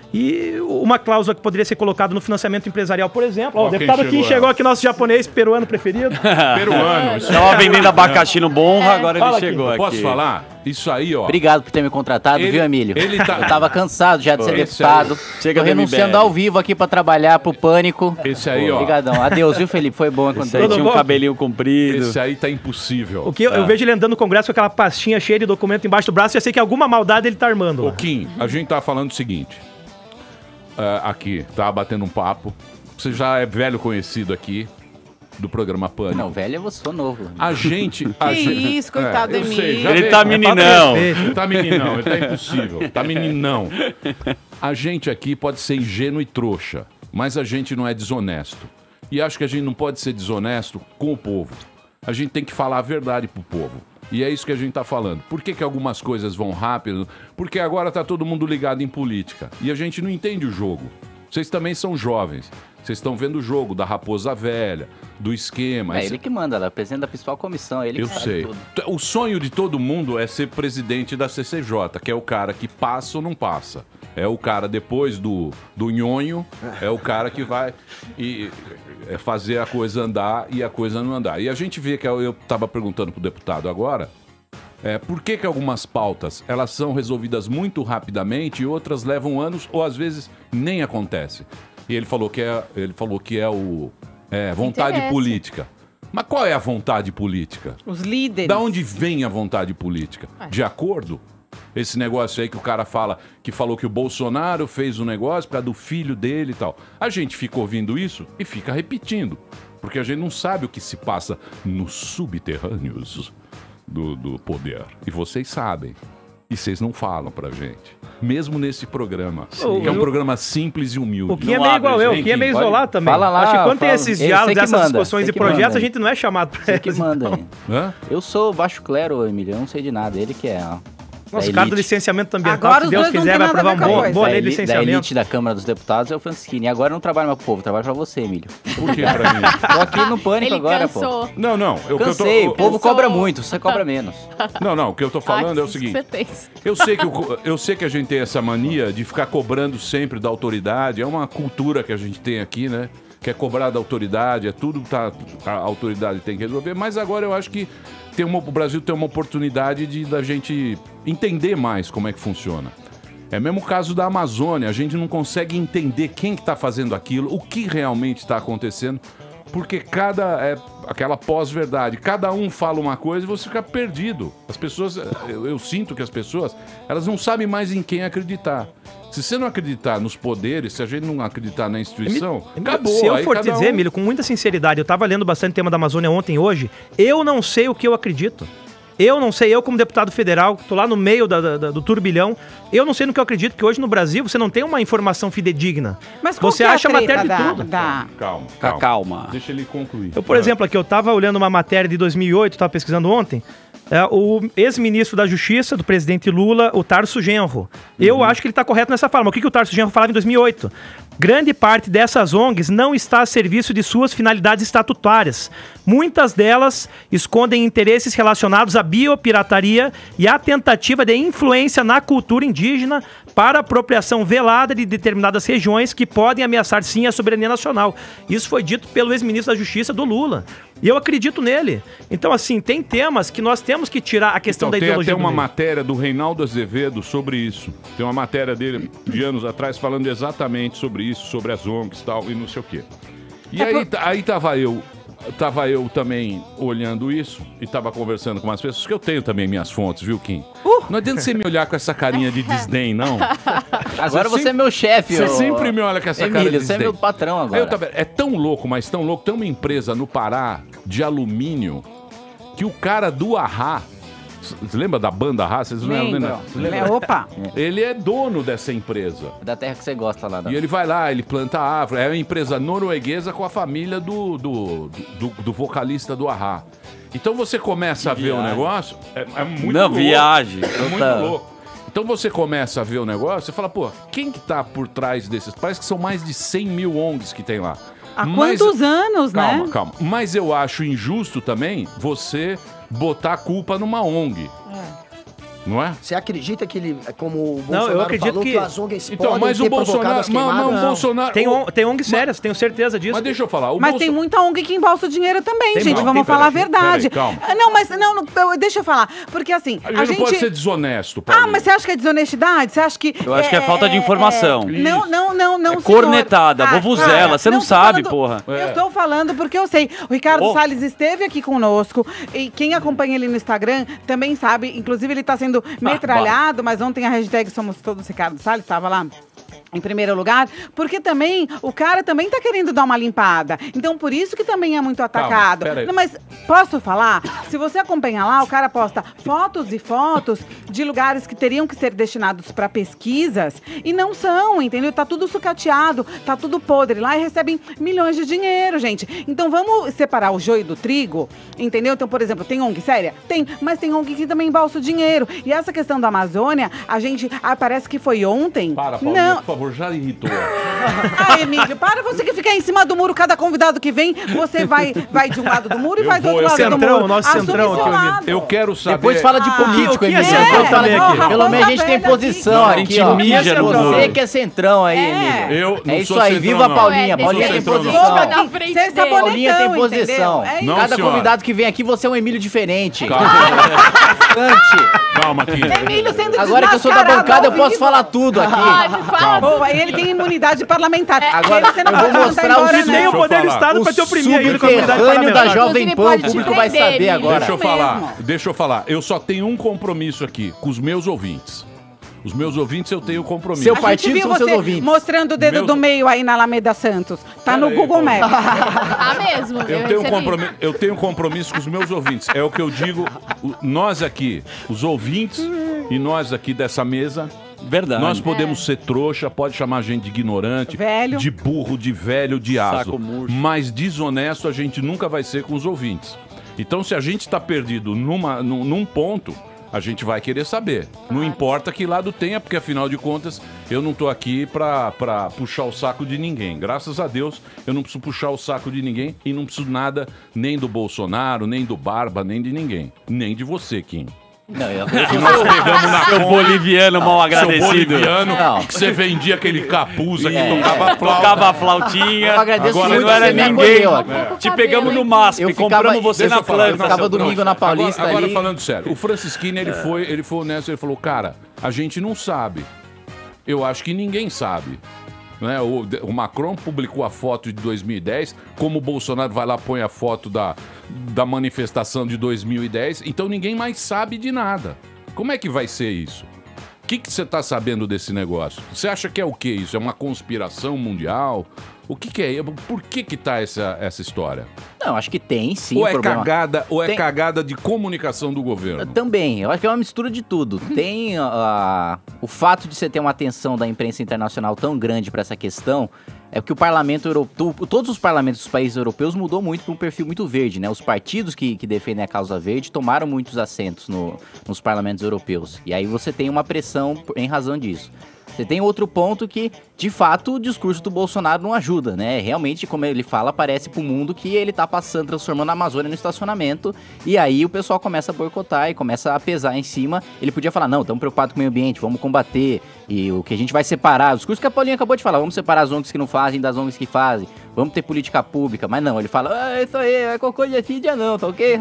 E uma cláusula que poderia ser colocada no financiamento empresarial, por exemplo. Ó, Ó, o quem deputado chegou, Kim chegou aqui, nosso japonês peruano preferido. Peruano. Isso Tava vendendo abacaxi no Bonra, agora ele Fala aqui. chegou aqui. Posso falar? Isso aí, ó. Obrigado por ter me contratado, Ele- viu, Emílio? ele tá- Eu tava cansado já de ser Esse deputado. Chega Tô do renunciando M B L. ao vivo aqui pra trabalhar pro Pânico. Esse aí, ó. Obrigadão. Adeus, viu, Felipe? Foi bom Esse encontrar aí Tudo tinha um bom? cabelinho comprido. Esse aí tá impossível. O que eu, eu vejo ele andando no Congresso com aquela pastinha cheia de documento embaixo do braço, já sei que alguma maldade ele tá armando Ô, lá. Kim, a gente tá falando o seguinte. É, aqui, tá batendo um papo. Você já é velho conhecido aqui do programa Pânico. Não, velho, eu sou novo. A gente... A Que gente isso, coitado é, eu de sei, mim. já Ele veio, tá é papo meninão. de respeito. Ele tá meninão, ele tá impossível. Tá meninão. A gente aqui pode ser ingênuo e trouxa, mas a gente não é desonesto. E acho que a gente não pode ser desonesto com o povo. A gente tem que falar a verdade pro povo. E é isso que a gente tá falando. Por que que algumas coisas vão rápido? Porque agora tá todo mundo ligado em política. E a gente não entende o jogo. Vocês também são jovens. Vocês estão vendo o jogo da Raposa Velha, do esquema. É Esse- ele que manda, ela é presidente da principal comissão, é ele Eu que sabe sei. tudo. T- O sonho de todo mundo é ser presidente da C C J, que é o cara que passa ou não passa. É o cara depois do, do nhonho, é o cara que vai e, é fazer a coisa andar e a coisa não andar. E a gente vê que eu estava perguntando pro deputado agora, é, por que que algumas pautas elas são resolvidas muito rapidamente e outras levam anos ou às vezes nem acontece. E ele falou que é, ele falou que é o é, vontade Interesse. política. Mas qual é a vontade política? Os líderes. Da onde vem a vontade política? De acordo? Esse negócio aí que o cara fala, que falou que o Bolsonaro fez um negócio por causa do filho dele e tal. A gente fica ouvindo isso e fica repetindo. Porque a gente não sabe o que se passa nos subterrâneos do, do poder. E vocês sabem. E vocês não falam pra gente. Mesmo nesse programa. Sim. Que é um Eu- programa simples e humilde. O que é meio igual eu, o que é meio isolado também. Fala lá, Acho que quando tem fala. esses Ele- diálogos, você que essas manda, discussões você e que projetos, manda. a gente não é chamado pra Você que eles, manda então. aí. Hã? Eu sou baixo clero, Emílio, eu não sei de nada, ele que é, ó. Nossa, da o cara do elite. licenciamento ambiental, Agora se os Deus dois não quiser, tem vai nada a aprovar ver uma com a boa, coisa. boa Da lei de eli- da licenciamento. elite da Câmara dos Deputados é o Francisquini. E agora eu não trabalho mais pro povo, eu trabalho pra você, Emílio. Por que pra mim? Tô aqui no pânico Ele agora, cansou. pô. Não, não. Eu, Cansei, eu o tô, povo Cansou. cobra muito, você cobra menos. Não, não. O que eu tô falando Ah, é o isso seguinte. que você pensa. Eu sei, que o- eu sei que a gente tem essa mania de ficar cobrando sempre da autoridade. É uma cultura que a gente tem aqui, né? Que é cobrar da autoridade, é tudo que tá, a autoridade tem que resolver. Mas agora eu acho que tem uma, o Brasil tem uma oportunidade de da gente entender mais como é que funciona. É mesmo o caso da Amazônia. A gente não consegue entender quem que tá fazendo aquilo, o que realmente está acontecendo. Porque cada, é aquela pós-verdade, cada um fala uma coisa e você fica perdido. As pessoas, eu, eu sinto que as pessoas, elas não sabem mais em quem acreditar. Se você não acreditar nos poderes, se a gente não acreditar na instituição, acabou. Se eu Aí for te cada dizer, um- Emílio, com muita sinceridade, eu tava lendo bastante tema da Amazônia ontem e hoje, eu não sei o que eu acredito. Eu não sei, eu como deputado federal, tô lá no meio da- da- da- do turbilhão, eu não sei no que eu acredito, que hoje no Brasil você não tem uma informação fidedigna. Mas qual Você que é a acha treta matéria de da- tudo. da- Calma, Tá, calma. calma. Deixa ele concluir. Eu, por exemplo, aqui, eu tava olhando uma matéria de dois mil e oito, tava pesquisando ontem, é, o ex-ministro da Justiça, do presidente Lula, o Tarso Genro. Eu acho que ele tá correto nessa fala. Mas o que, que o Tarso Genro falava em dois mil e oito? Grande parte dessas O N Gs não está a serviço de suas finalidades estatutárias. Muitas delas escondem interesses relacionados à biopirataria e à tentativa de influência na cultura indígena para apropriação velada de determinadas regiões que podem ameaçar sim a soberania nacional. Isso foi dito pelo ex-ministro da Justiça do Lula. E eu acredito nele. Então, assim, tem temas que nós temos que tirar a questão Então, da tem ideologia até do uma meio. matéria do Reinaldo Azevedo sobre isso. Tem uma matéria dele de anos atrás falando exatamente sobre isso, sobre as O N Gs e tal, e não sei o quê. E aí, tá- aí tava eu, tava eu também olhando isso e tava conversando com umas pessoas, que eu tenho também minhas fontes, viu, Kim? Não adianta você me olhar com essa carinha de desdém, não. Agora você sempre- é meu chefe, Você ô- sempre me olha com essa cara de Emílio, você é desdém. meu patrão Aí agora. eu tava- é tão louco, mas tão louco. Tem uma empresa no Pará de alumínio que o cara do Ahá, você lembra da banda Ahá? Vocês não Lembro. lembram? Você lembra? É, opa. Ele é dono dessa empresa. É da terra que você gosta lá. E ele vai lá, ele planta árvore. É uma empresa norueguesa com a família do, do, do, do vocalista do Ahá. Então você começa a ver o viagem. negócio, é, é muito Não, louco. viagem. É muito Total. louco. Então você começa a ver o negócio, você fala, pô, quem que tá por trás desses? Parece que são mais de cem mil O N Gs que tem lá. Há Mas- quantos anos, Calma, né? calma. Mas eu acho injusto também você botar a culpa numa O N G. Não é? Você acredita que ele, como o Não, eu Bolsonaro acredito falou, que- que as O N Gs Então, podem mas ter o Bolsonaro... provocado as Mas, mas queimadas? o Bolsonaro... Tem, o- on- tem O N Gs sérias, tenho certeza disso. Mas deixa eu falar. O Mas Bolso- tem muita O N G que embolsa o dinheiro também, Tem gente. muito. Vamos Tem, falar a peraí, verdade. peraí, calma. Ah, Não, mas não, não, eu- deixa eu falar. Porque assim, A gente a não gente. pode ser desonesto, Ah, Paulinho. mas você acha que é desonestidade? Você acha que. Eu acho que é falta de informação. é- Não, não, não, não. É senhor. cornetada, vovuzela, cara, você não tô sabe, falando- porra. Eu É. estou falando porque eu sei. O Ricardo Oh. Salles esteve aqui conosco. E quem acompanha ele no Instagram também sabe. Inclusive, ele está sendo metralhado, mas ontem a hashtag Somos Todos Ricardo Salles estava lá em primeiro lugar, porque também o cara também tá querendo dar uma limpada. Então, por isso que também é muito atacado. pera aí. Não, mas posso falar? Se você acompanha lá, o cara posta fotos e fotos de lugares que teriam que ser destinados para pesquisas e não são, entendeu? Tá tudo sucateado, tá tudo podre lá e recebem milhões de dinheiro, gente. Então, vamos separar o joio do trigo, entendeu? Então, por exemplo, tem O N G séria? Tem, mas tem O N G que também embolsa o dinheiro. E essa questão da Amazônia, a gente, ah, parece que foi ontem. Para, Paulinho, não, por favor. favor, já irritou. Ah, Emílio, para você que fica em cima do muro, cada convidado que vem, você vai, vai de um lado do muro e Eu vai do vou, outro eu lado quero- do muro. Centrão, nosso Assume centrão seu aqui, lado. Eu quero saber... Depois fala de Ah, político, o que é Emílio. centrão É, também aqui? Porra, Pelo menos a gente Raposa tem velha posição aqui. aqui, A ó. gente mija no Você muro. que é centrão aí, É. Emílio. Eu não É isso sou aí, centrão, viva a não. Paulinha. Não é Paulinha desse tem jeito. posição. Fica na frente Você é dele. sabonetão, Paulinha tem entendeu? posição. É isso. Não, Cada senhora. convidado que vem aqui, você é um Emílio diferente. Calma, Bastante. calma aqui. Emílio sendo Agora que eu sou da desmascarado bancada, eu ao posso vivo. falar tudo aqui. Pode, fala. Boa, ele tem imunidade parlamentar. Agora, Ele, você não eu vou pode mandar mostrar o embora, que não. Nem o Deixa eu poder do falar. Estado O pra te oprimir ainda com a comunidade subterrâneo da parlamentar. Jovem Inclusive, Pan, pode o público te vai prender, saber Emílio. agora. Deixa eu mesmo. falar, deixa eu falar. Eu só tenho um compromisso aqui com os meus ouvintes. Os meus ouvintes eu tenho compromisso. Seu A gente partido viu são seus você ouvintes. mostrando o dedo Meus- do meio aí na Alameda Santos. Tá no Pera aí, Google Paulo. Maps. Tá mesmo, eu, Eu tenho, um recebi. compromisso, eu tenho um compromisso com os meus ouvintes. É o que eu digo, o- nós aqui, os ouvintes e nós aqui dessa mesa, Verdade. nós podemos ser trouxa, pode chamar a gente de ignorante, Velho. de burro, de velho, de aso. Saco murcho. Mas desonesto a gente nunca vai ser com os ouvintes. Então, se a gente está perdido numa, num, num ponto, a gente vai querer saber. Não importa que lado tenha, porque afinal de contas, eu não tô aqui pra, pra puxar o saco de ninguém. Graças a Deus, eu não preciso puxar o saco de ninguém e não preciso nada nem do Bolsonaro, nem do Barba, nem de ninguém. Nem de você, Kim. Não, eu... Que nós pegamos na Seu conta, boliviano mal seu agradecido. boliviano, Não. que você vendia aquele capuz aqui, É. tocava flauta. Tocava a flautinha. Eu agradeço Agora muito não era você me ninguém. acolheu aqui. É. Te pegamos no M A S P, Eu ficava- compramos você Deixa na eu falar, planta. eu ficava seu domingo trouxa. na Paulista Agora, agora ali. falando sério, o Francisquini, ele foi, ele foi honesto, ele falou, cara, a gente não sabe. Eu acho que ninguém sabe. Né? O, o Macron publicou a foto de dois mil e dez, como o Bolsonaro vai lá põe a foto da, da manifestação de dois mil e dez, então ninguém mais sabe de nada. Como é que vai ser isso? O que que você está sabendo desse negócio? Você acha que é o que isso? É uma conspiração mundial? O que que é? Por que que tá essa, essa história? Não, acho que tem, sim. ou é problema. cagada, ou é Tem- cagada de comunicação do governo? Também, eu acho que é uma mistura de tudo. Tem ah, o fato de você ter uma atenção da imprensa internacional tão grande para essa questão, é que o parlamento europeu, todos os parlamentos dos países europeus mudou muito para um perfil muito verde, né? Os partidos que, que defendem a causa verde tomaram muitos assentos no- nos parlamentos europeus. E aí você tem uma pressão por- em razão disso. Você tem outro ponto que, de fato, o discurso do Bolsonaro não ajuda, né? Realmente, como ele fala, parece pro mundo que ele tá passando, transformando a Amazônia no estacionamento, e aí o pessoal começa a boicotar e começa a pesar em cima. Ele podia falar, não, estamos preocupados com o meio ambiente, vamos combater, e o que a gente vai separar, o discurso que a Paulinha acabou de falar, vamos separar as O N Gs que não fazem das O N Gs que fazem, vamos ter política pública, mas não, ele fala, ah, isso aí, é cocô de assídia não, tá ok?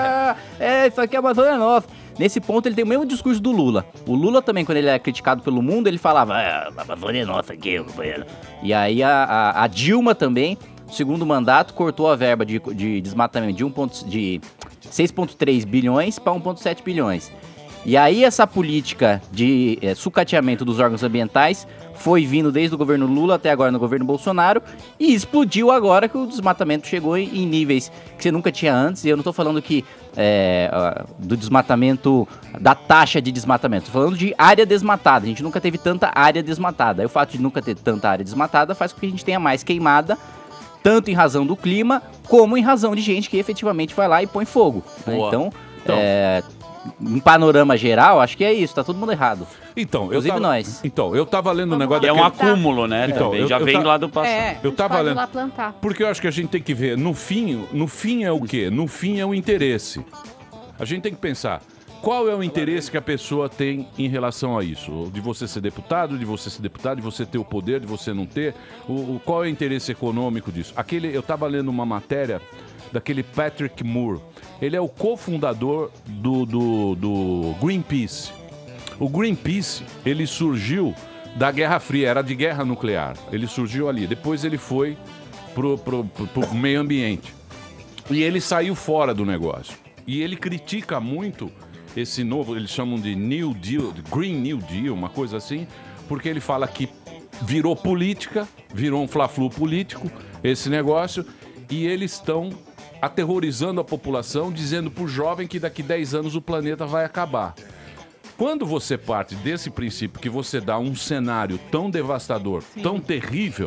É, isso aqui a Amazônia é nossa. Nesse ponto, ele tem o mesmo discurso do Lula. O Lula também, quando ele é criticado pelo mundo, ele falava, ah, a Amazônia é nossa aqui, companheiro. E aí a, a, a Dilma também, segundo mandato, cortou a verba de, de desmatamento de, um ponto, de seis vírgula três bilhões para um vírgula sete bilhões. E aí essa política de é, sucateamento dos órgãos ambientais foi vindo desde o governo Lula até agora no governo Bolsonaro e explodiu agora que o desmatamento chegou em, em níveis que você nunca tinha antes. E eu não tô falando que é, uh, do desmatamento, da taxa de desmatamento, tô falando de área desmatada. A gente nunca teve tanta área desmatada. Aí o fato de nunca ter tanta área desmatada faz com que a gente tenha mais queimada, tanto em razão do clima, como em razão de gente que efetivamente vai lá e põe fogo. Né? Boa. Então, Então. é, em panorama geral, acho que é isso, tá todo mundo errado. Então, eu Inclusive tava, nós. Então, eu tava lendo um negócio E é um daquele- acúmulo, né? Então, também. eu- Já eu vem tava- lá do passado. É. Eu tava Pode ir lendo. lá plantar. Porque eu acho que a gente tem que ver, no fim, no fim é o quê? No fim é o interesse. A gente tem que pensar, qual é o interesse que a pessoa tem em relação a isso? De você ser deputado, de você ser deputado, de você ter o poder, de você não ter? O, o- qual é o interesse econômico disso? Aquele, eu tava lendo uma matéria daquele Patrick Moore. Ele é o cofundador do, do, do Greenpeace. O Greenpeace, ele surgiu da Guerra Fria, era de guerra nuclear. Ele surgiu ali. Depois ele foi pro, pro, pro, pro meio ambiente. E ele saiu fora do negócio. E ele critica muito esse novo, eles chamam de New Deal, de Green New Deal, uma coisa assim, porque ele fala que virou política, virou um fla-flu político, esse negócio, e eles estão aterrorizando a população, dizendo pro jovem que daqui dez anos o planeta vai acabar. Quando você parte desse princípio que você dá um cenário tão devastador, tão terrível,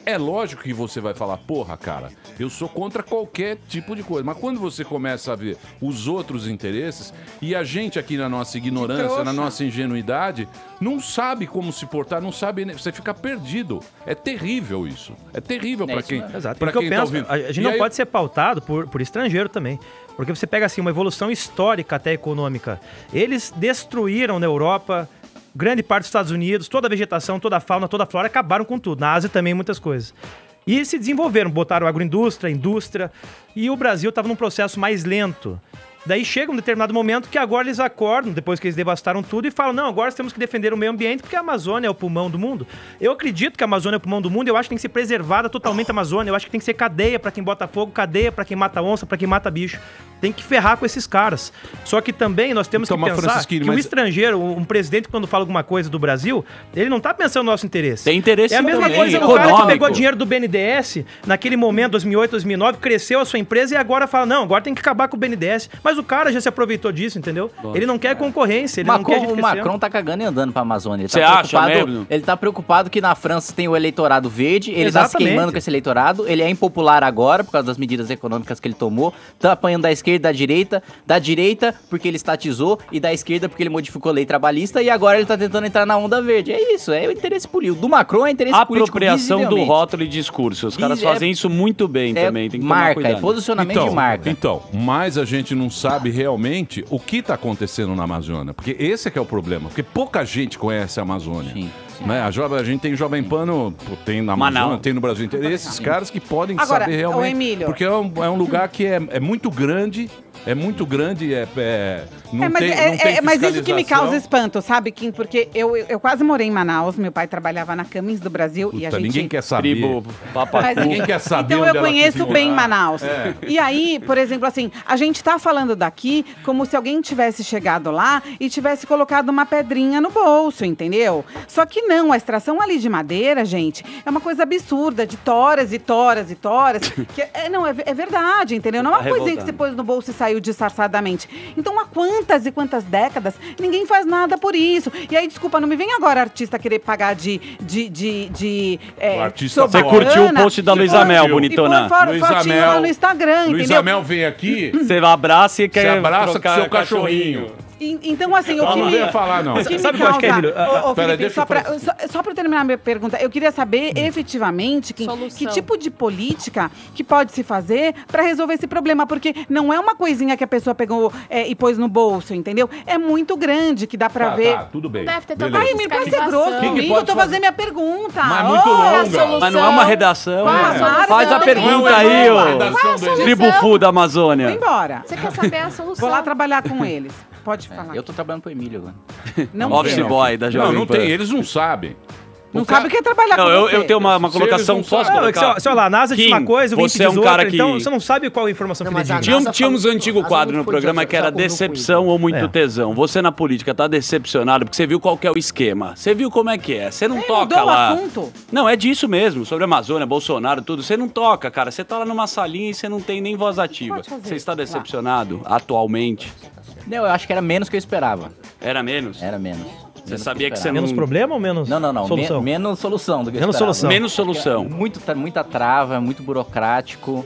É lógico que você vai falar, porra, cara, eu sou contra qualquer tipo de coisa. Mas quando você começa a ver os outros interesses, e a gente aqui na nossa ignorância, na nossa ingenuidade, não sabe como se portar, não sabe, você fica perdido. É terrível isso. É terrível É pra isso quem, mesmo. Exato. pra Porque eu quem tá penso, ouvindo. a gente E não aí- pode ser pautado por, por estrangeiro também. Porque você pega assim uma evolução histórica até econômica. Eles destruíram na Europa grande parte dos Estados Unidos, toda a vegetação, toda a fauna, toda a flora, acabaram com tudo. Na Ásia também muitas coisas. E se desenvolveram, botaram agroindústria, indústria, e o Brasil estava num processo mais lento. Daí chega um determinado momento que agora eles acordam, depois que eles devastaram tudo, e falam, não, agora temos que defender o meio ambiente, porque a Amazônia é o pulmão do mundo. Eu acredito que a Amazônia é o pulmão do mundo, eu acho que tem que ser preservada totalmente a Amazônia, eu acho que tem que ser cadeia para quem bota fogo, cadeia para quem mata onça, para quem mata bicho. Tem que ferrar com esses caras. Só que também nós temos Então, que mas, pensar Francisquinho, que o mas- estrangeiro, um presidente, quando fala alguma coisa do Brasil, ele não tá pensando no nosso interesse. Tem interesse É a mesma também, coisa do cara que econômico. pegou dinheiro do B N D E S, naquele momento, dois mil e oito, dois mil e nove, cresceu a sua empresa e agora fala, não, agora tem que acabar com o B N D E S. Mas o cara já se aproveitou disso, entendeu? Ele não quer concorrência, ele não Macron, quer gente o crescendo. Macron tá cagando e andando pra Amazônia. Ele Você tá acha preocupado- mesmo? Ele tá preocupado que na França tem o eleitorado verde, ele tá se Exatamente. queimando com esse eleitorado, ele é impopular agora por causa das medidas econômicas que ele tomou, tá apanhando da esquerda e da direita, da direita porque ele estatizou e da esquerda porque ele modificou a lei trabalhista e agora ele tá tentando entrar na onda verde. É isso, é o interesse político. Do Macron é interesse político Apropriação do visivelmente. rótulo e discurso. Os caras Visi- é- fazem isso muito bem é também. Tem que tomar marca, cuidado. é posicionamento então, de marca. Então, mas a gente não sabe realmente o que está acontecendo na Amazônia. Porque esse é que é o problema. Porque pouca gente conhece a Amazônia. Sim, Né? A, jovem, a gente tem Jovem Pan, no, pô, tem na Amazônia, Manaus. tem no Brasil inteiro. Esses caras que podem Agora, saber ô, realmente. Emílio. Porque é um, é um lugar que é, é muito grande. É muito grande, é, é, não É, mas, tem, é, não tem é, mas isso que me fiscalização. causa espanto, sabe, Kim? Porque eu, eu, eu quase morei em Manaus, meu pai trabalhava na Cummins do Brasil e a Puta, gente... ninguém quer saber. Tribo, papacu. Mas- Ninguém quer saber Então onde eu ela conheço ficou. bem Ah, Manaus. é. E aí, por exemplo, assim, a gente tá falando daqui como se alguém tivesse chegado lá e tivesse colocado uma pedrinha no bolso, entendeu? Só que não, a extração ali de madeira, gente, é uma coisa absurda, de toras e toras e toras. que é, não, é, é verdade, entendeu? Não é uma Tá coisinha que revoltando. você pôs no bolso e saiu disfarçadamente. Então, há quantas e quantas décadas ninguém faz nada por isso. E aí, desculpa, não me vem agora artista querer pagar de... de, de, de é, O artista sou Você curtiu o bacana post da e Luísa põe- Mel, e bonitona? põe fo- Luísa fotinho Mel- lá no Instagram, Luiz entendeu? Amel vem aqui, Você abraça e você quer abraça com trocar seu cachorrinho. E- Então, assim, o Não, que não me... ia falar, não. O que Sabe me o que eu acho que é, causa... Emílio? Ô, ô, Pera, Felipe, deixa só eu pra, falar. só, só pra terminar a minha pergunta, eu queria saber, efetivamente, que, Solução. que tipo de política que pode se fazer pra resolver esse problema, porque não é uma coisinha que a pessoa pegou é, e pôs no bolso, entendeu? É muito grande, que dá pra Tá, ver... tá, tudo bem. Deve ter Beleza. tanta Ai, me parece ser fiscalização. grosso Que que comigo, pode eu tô fazer? fazendo minha pergunta. Mas é muito Ô, longa. Mas não é uma redação. Qual a né? solução? Faz a Não, pergunta não é aí, uma ô. redação do Emílio. Tribo Fu da Vou Amazônia. embora. Você quer saber a solução? Vou lá trabalhar com eles. Pode falar. Eu tô trabalhando pro Emílio agora. Não Office quero. boy da Não, Jovem não Pan. tem, eles não sabem. Não O sabe cara- o que é trabalhar Não, com eu, você. eu tenho uma, uma Se eles colocação, não posso sabem- Não, é que, colocar? sei lá, a NASA diz Kim, uma coisa, o INPE você é diz um outra, cara que- então você não sabe qual a informação Não, mas a fidedigna. Tínhamos, NASA tínhamos um falou- antigo a NASA quadro não no foi programa já- que era já combinou decepção com ou muito É. tesão. Você na política tá decepcionado porque você viu qual que é o esquema. Você viu como é que é. Você não Ei, toca mudou o lá. assunto? Não, é disso mesmo. Sobre a Amazônia, Bolsonaro, tudo. Você não toca, cara. Você tá lá numa salinha e você não tem nem voz ativa. Pode fazer. Você está decepcionado atualmente? Não, eu acho que era menos que eu esperava. Era menos? Era menos. Você Menos sabia que eu você esperava. não... Menos problema ou menos Não, não, não. solução? Men- menos solução do que eu Menos esperava. solução. Menos solução. Muito, tra- muita trava, muito burocrático.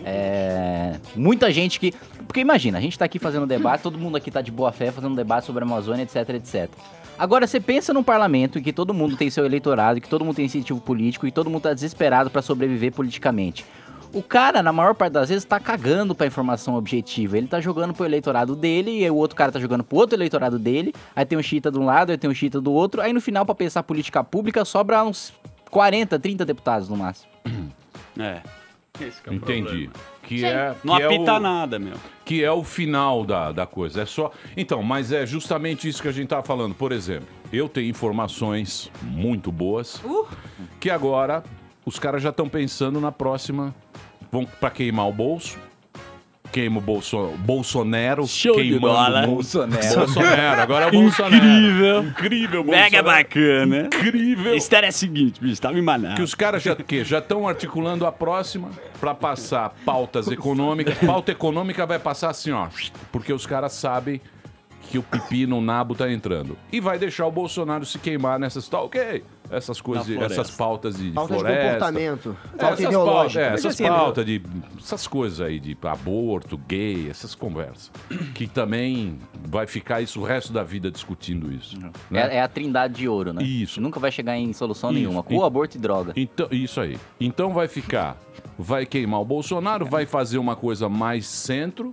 é, Muita gente que... Porque imagina, a gente tá aqui fazendo debate, todo mundo aqui tá de boa fé fazendo debate sobre a Amazônia, etc, etcétera. Agora, você pensa num parlamento em que todo mundo tem seu eleitorado, que todo mundo tem incentivo político e todo mundo tá desesperado pra sobreviver politicamente. O cara, na maior parte das vezes, tá cagando pra informação objetiva. Ele tá jogando pro eleitorado dele, e o outro cara tá jogando pro outro eleitorado dele. Aí tem um xiita de um lado, aí tem um xiita do outro. Aí no final, pra pensar política pública, sobra uns quarenta, trinta deputados no máximo. É. Esse que é o Entendi. problema. Que é, Não que é apita o- nada, meu. que é o final da, da coisa. É só. Então, mas é justamente isso que a gente tava falando. Por exemplo, eu tenho informações muito boas que agora os caras já estão pensando na próxima. Vão pra queimar o bolso. Queima o Bolso, Bolsonaro. Show de queimando bola. o mundo. Bolsonaro. Bolsonaro. Agora é o Bolsonaro. Incrível. Incrível, Mega Bolsonaro. bacana. Incrível. A história é a seguinte, bicho, tava em Manaus. Que os caras já que já estão articulando a próxima para passar pautas econômicas. Pauta econômica vai passar assim, ó, porque os caras sabem que o pipi no nabo tá entrando. E vai deixar o Bolsonaro se queimar nessas... Tá ok. Essas coisas, essas pautas de, de Pautas de floresta. comportamento, É, pauta essas ideológica. pautas, é, Mas essas assim, pautas de... Essas coisas aí de aborto, gay, essas conversas. Que também vai ficar isso o resto da vida discutindo isso. Né? É, é a trindade de ouro, né? Isso. Nunca vai chegar em solução Isso. nenhuma. Com E- aborto e droga. Então, isso aí. Então vai ficar... Vai queimar o Bolsonaro, vai fazer uma coisa mais centro,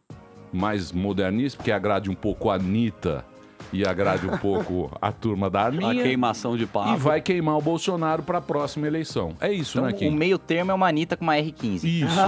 mais modernista, porque agrade um pouco a Anitta e agrade um pouco a turma da Arminha. A queimação de pavo. E vai queimar o Bolsonaro para a próxima eleição. É isso, Então, né, Kim? o meio termo é uma Anitta com uma R quinze. Isso, é isso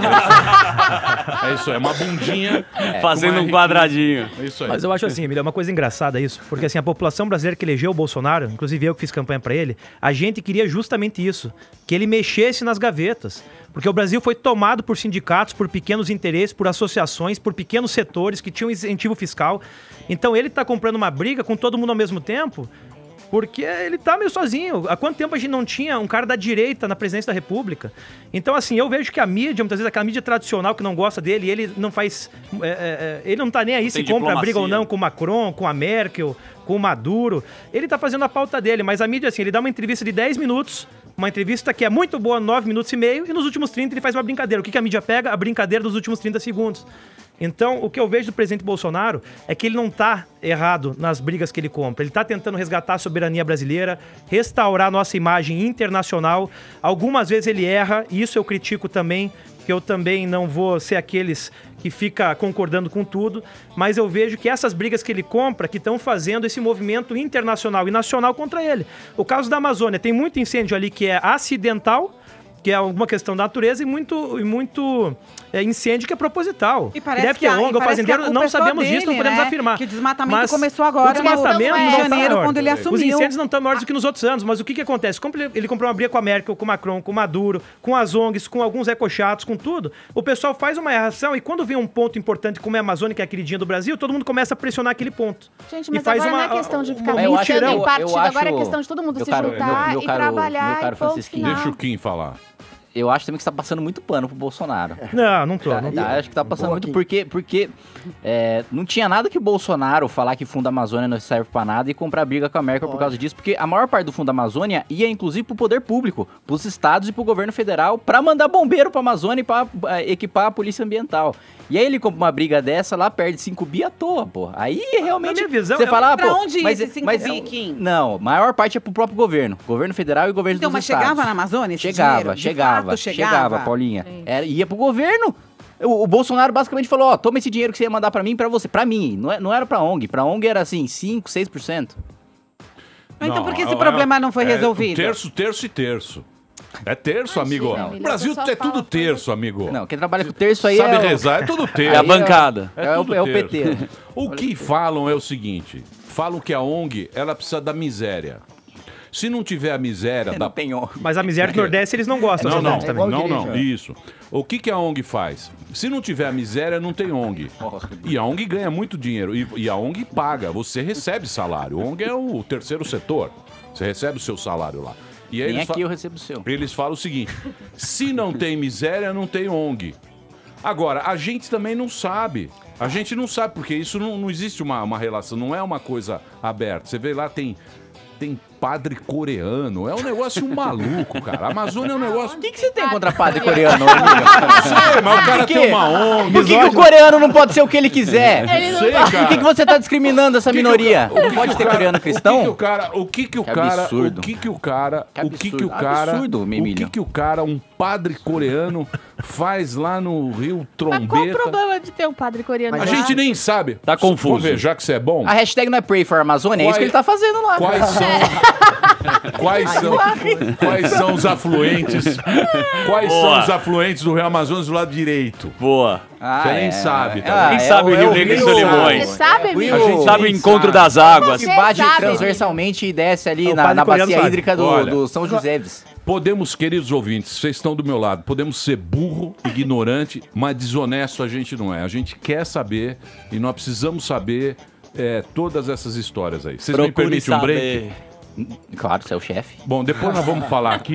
aí. É isso aí, é uma bundinha É. Fazendo um quadradinho. É isso aí. Mas eu acho assim, Emílio, é uma coisa engraçada isso, porque assim, a população brasileira que elegeu o Bolsonaro, inclusive eu que fiz campanha pra ele, a gente queria justamente isso, que ele mexesse nas gavetas. Porque o Brasil foi tomado por sindicatos, por pequenos interesses, por associações, por pequenos setores que tinham incentivo fiscal. Então ele tá comprando uma briga com todo mundo ao mesmo tempo, porque ele tá meio sozinho. Há quanto tempo a gente não tinha um cara da direita na presidência da República? Então, assim, eu vejo que a mídia, muitas vezes, aquela mídia tradicional que não gosta dele, ele não faz... é, é, é, ele não tá nem aí se Tem compra a briga ou diplomacia. não com o Macron, com a Merkel, com o Maduro. Ele tá fazendo a pauta dele, mas a mídia, assim, ele dá uma entrevista de dez minutos, uma entrevista que é muito boa, nove minutos e meio, e nos últimos trinta ele faz uma brincadeira. O que, que a mídia pega? A brincadeira dos últimos trinta segundos. Então, o que eu vejo do presidente Bolsonaro é que ele não tá errado nas brigas que ele compra. Ele tá tentando resgatar a soberania brasileira, restaurar nossa imagem internacional. Algumas vezes ele erra, e isso eu critico também, que eu também não vou ser aqueles que fica concordando com tudo, mas eu vejo que essas brigas que ele compra que estão fazendo esse movimento internacional e nacional contra ele. O caso da Amazônia, tem muito incêndio ali que é acidental, que é alguma questão da natureza, e muito, e muito é, incêndio que é proposital. E parece deve que ter a- e ONG ou parece que a fazendeiro, culpa não é só sabemos dele, disso, não podemos né? afirmar. Que o desmatamento Mas começou agora o desmatamento no- não em está janeiro, maior. quando ele Os assumiu. incêndios não estão maiores do que nos outros anos, mas o que que acontece? Como ele, ele comprou uma briga com a Merkel, com o Macron, com o Maduro, com as ONGs, com alguns ecochatos, com tudo, o pessoal faz uma reação e quando vem um ponto importante como é a Amazônia, que é a queridinha do Brasil, todo mundo começa a pressionar aquele ponto. Gente, E mas faz agora uma- não é questão de ficar uma- Eu acho- mexendo eu- em eu partido, agora é acho- questão de todo mundo meu se caro- juntar meu e caro- trabalhar meu caro e ponto Francisquinho. final. Deixa o Kim falar. Eu acho também que você tá passando muito pano pro Bolsonaro. Não, não tô. Tá, não tô. tá, acho que tá passando Boa, muito Kim. porque, porque é, não tinha nada que o Bolsonaro falar que o Fundo da Amazônia não serve pra nada e comprar briga com a Merkel por causa disso, porque a maior parte do Fundo da Amazônia ia inclusive pro poder público, pros estados e pro governo federal, pra mandar bombeiro pra Amazônia e pra eh, equipar a polícia ambiental. E aí ele compra uma briga dessa lá, perde cinco bi à toa, pô. Aí realmente minha visão, você eu- fala, ah, Pra pô, onde ia mas, esses cinco mas bi, Kim? não, a maior parte é pro próprio governo, governo federal e governo Então, dos mas estados. chegava na Amazônia esse Chegava, dinheiro? De chegava, fato, chegava, chegava? Paulinha. Era, ia pro governo. O, o Bolsonaro basicamente falou, ó, toma esse dinheiro que você ia mandar pra mim e pra você. Pra mim, não, é- não era pra ONG. Pra ONG era assim, cinco, seis por cento. Mas então Não, por que esse é- problema não foi é resolvido? Terço, terço e terço. É terço, Imagina, amigo. Emílio, O Brasil a pessoa é tudo fala terço, amigo. Não, quem trabalha com terço aí Sabe é o- rezar, é tudo terço. É a bancada. É o- tudo é o terço. P T. O que falam é o seguinte, falam que a ONG, ela precisa da miséria. Se não tiver a miséria da... Não tem ONG. Mas a miséria do Nordeste eles não gostam. Não, vocês não, sabem É também. igual não, igreja. não, isso. O que, que a ONG faz? Se não tiver a miséria, não tem ONG. E a ONG ganha muito dinheiro. E, e a ONG paga, você recebe salário. A ONG é o terceiro setor. Você recebe o seu salário lá. E aí Nem eles aqui fa- eu recebo o seu. Eles falam o seguinte, se não tem miséria, não tem ONG. Agora, a gente também não sabe. A gente não sabe, porque isso não, não existe uma, uma relação, não é uma coisa aberta. Você vê lá, tem... Tem padre coreano. É um negócio maluco, cara. A Amazônia é um negócio... O que, que você tem contra padre coreano, amigo? Não sei, mas o cara Por quê? tem uma ONG. Por que, que o coreano não pode ser o que ele quiser? Ele não Sei, vai. Por que, que você tá discriminando essa O que que minoria? o ca- o Não que pode que ter o cara- coreano O que que cristão? o cara, o que que o Que cara, absurdo. o que que o cara, Que o que que o absurdo. cara, Absurdo, o Emílio. que que o cara, um padre coreano faz lá no Rio Mas qual o Trombeta? problema de ter um padre coreano? A Mas lá? gente nem sabe. Tá confuso. Vamos ver, já que você é bom. A hashtag não é Pray for Amazônia, é isso Quais- que ele tá fazendo lá. Quais são, quais são, quais são os afluentes? Quais Boa. são os afluentes do Rio Amazonas do lado direito? Boa. Ah, Você nem sabe, tá? Ah, Quem é sabe o- Rio é Negro e Rio- Solimões? Você sabe, É, amigo? a gente Sabe o nem encontro sabe. das águas? que Você bate sabe, transversalmente e desce ali O na, padre na coreano bacia sabe. hídrica do, Olha. do São Joséves. Podemos, queridos ouvintes, vocês estão do meu lado, podemos ser burro, ignorante, mas desonesto a gente não é. A gente quer saber e nós precisamos saber é, todas essas histórias aí. Vocês me Procure permitem um break? saber. Claro, você é o chefe. Bom, depois nós vamos falar aqui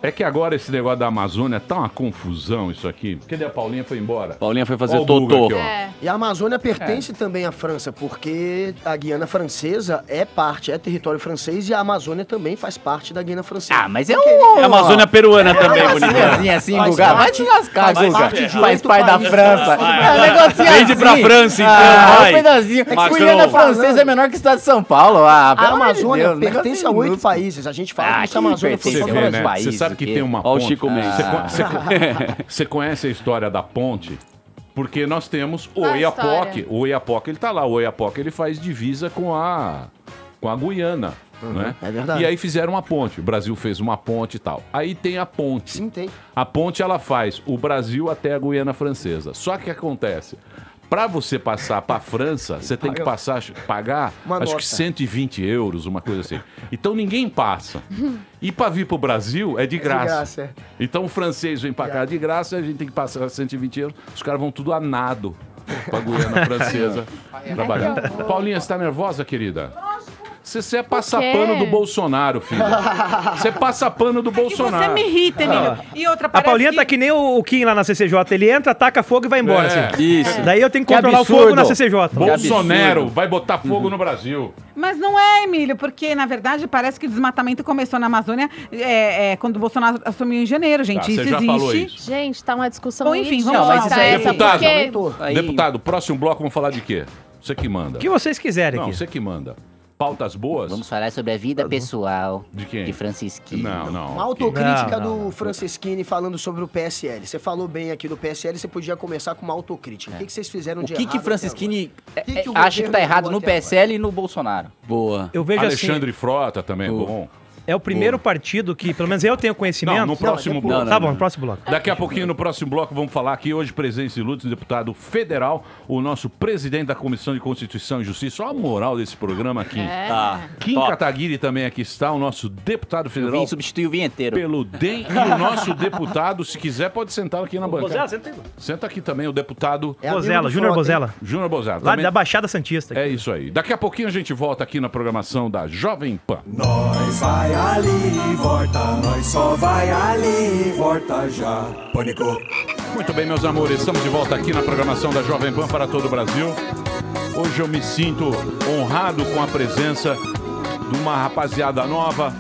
É que agora esse negócio da Amazônia tá uma confusão isso aqui. Cadê a Paulinha? Foi embora. Paulinha foi fazer Ó o Guga totô. aqui, ó. É. E a Amazônia pertence também à França, porque a Guiana Francesa é parte, é território francês e a Amazônia também faz parte da Guiana Francesa. Ah, mas é Porque um... É a Amazônia peruana também, bonita. Assim, assim, Faz Guga. Vai parte- te lascar, faz Guga. parte de Faz oito parte da países. França. Vai. É um negocinho Vende pra assim. França, então, Ah, vai. um pedacinho. Macron. Guiana Francesa é menor que o estado de São Paulo. Ah, A pelo amor de Amazônia Deus, pertence negocinho a oito minúsculo. países. A gente fala Ah, como se que a Amazônia pertence fosse a só do oito Brasil. países. Você sabe que o quê? tem uma Ó o ponte. Chico Mendes. Você, Ah. con- você con- você conhece a história da ponte? Porque nós temos o Qual a Oiapoque. história? O Oiapoque, ele tá lá. O Oiapoque, ele faz divisa com a, com a Guiana. Né? é verdade. E aí fizeram uma ponte. O Brasil fez uma ponte e tal. Aí tem a ponte. Sim, tem. A ponte, ela faz o Brasil até a Guiana Francesa. Só que acontece... Para você passar para a França, você tem que passar, pagar, Uma acho nota. que cento e vinte euros, uma coisa assim. Então ninguém passa. E para vir para o Brasil é de graça. graça, é. Então o francês vem para cá de graça, a gente tem que passar cento e vinte euros. Os caras vão tudo a nado para a Guiana Francesa trabalhar. Paulinha, você está nervosa, querida? Você, você é passapano do Bolsonaro, filho. Você é passapano do E Bolsonaro. você me irrita, Emílio. E outra, A parece Paulinha que... tá que nem o o Kim lá na C C J. Ele entra, taca fogo e vai embora. É. assim. Isso. Daí eu tenho que Que controlar o absurdo. fogo na C C J. Bolsonaro vai botar fogo no Brasil. Mas não é, Emílio, porque, na verdade, parece que o desmatamento começou na Amazônia é, é, quando o Bolsonaro assumiu em janeiro, gente. Tá, isso você já existe. falou isso. Gente, tá uma discussão Bom, enfim, idiota vamos lá. Não, mas isso aí- essa, Deputado, porque... Aumentou. Aí- Deputado, próximo bloco vamos falar de quê? Você que manda. O que vocês quiserem Não, aqui. você que manda. Pautas boas? Vamos falar sobre a vida pessoal De quem? de Francisquinho. Não, não. Uma autocrítica Não, não, do Franceschini falando sobre o P S L. Você falou bem aqui do P S L, você podia começar com uma autocrítica. O que, que vocês fizeram O de que errado que até Francisquini é- Que que o é- acha que governo tá errado errou no até P S L e no Bolsonaro? Boa. Eu vejo assim, Alexandre Frota também é bom. é o primeiro partido que, pelo menos eu tenho conhecimento... Não, no próximo depois. bloco. Não, Tá não, bom, no próximo bloco. Daqui a pouquinho, no próximo bloco, vamos falar aqui hoje, presença ilustre, deputado federal, o nosso presidente da Comissão de Constituição e Justiça. Olha a moral desse programa aqui. É. Tá. Kim Top. Kataguiri também aqui está, o nosso deputado Eu federal vim substituir o vinheteiro. pelo D E M e o nosso deputado, se quiser, pode sentar aqui na bancada. Senta aqui também o deputado É amigo Bozella, do Júnior Frota, hein? Bozella. Júnior Bozar. Lá Também- da Baixada Santista. É isso aí. Daqui a pouquinho a gente volta aqui na programação da Jovem Pan. Nós vai ali, volta, nós só vai ali, volta já. Pânico. Muito bem, meus amores, estamos de volta aqui na programação da Jovem Pan para todo o Brasil. Hoje eu me sinto honrado com a presença de uma rapaziada nova.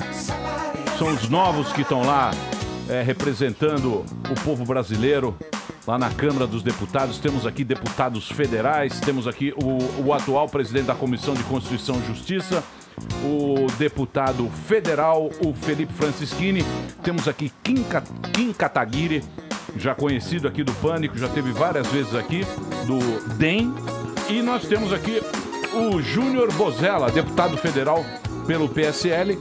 São os novos que estão lá é, representando o povo brasileiro lá na Câmara dos Deputados. Temos aqui deputados federais, temos aqui o, o atual presidente da Comissão de Constituição e Justiça, o deputado federal, o Felipe Franceschini. Temos aqui Kim, Ka- Kim Kataguiri, já conhecido aqui do Pânico, já teve várias vezes aqui, do D E M. E nós temos aqui o Júnior Bozella, deputado federal pelo P S L,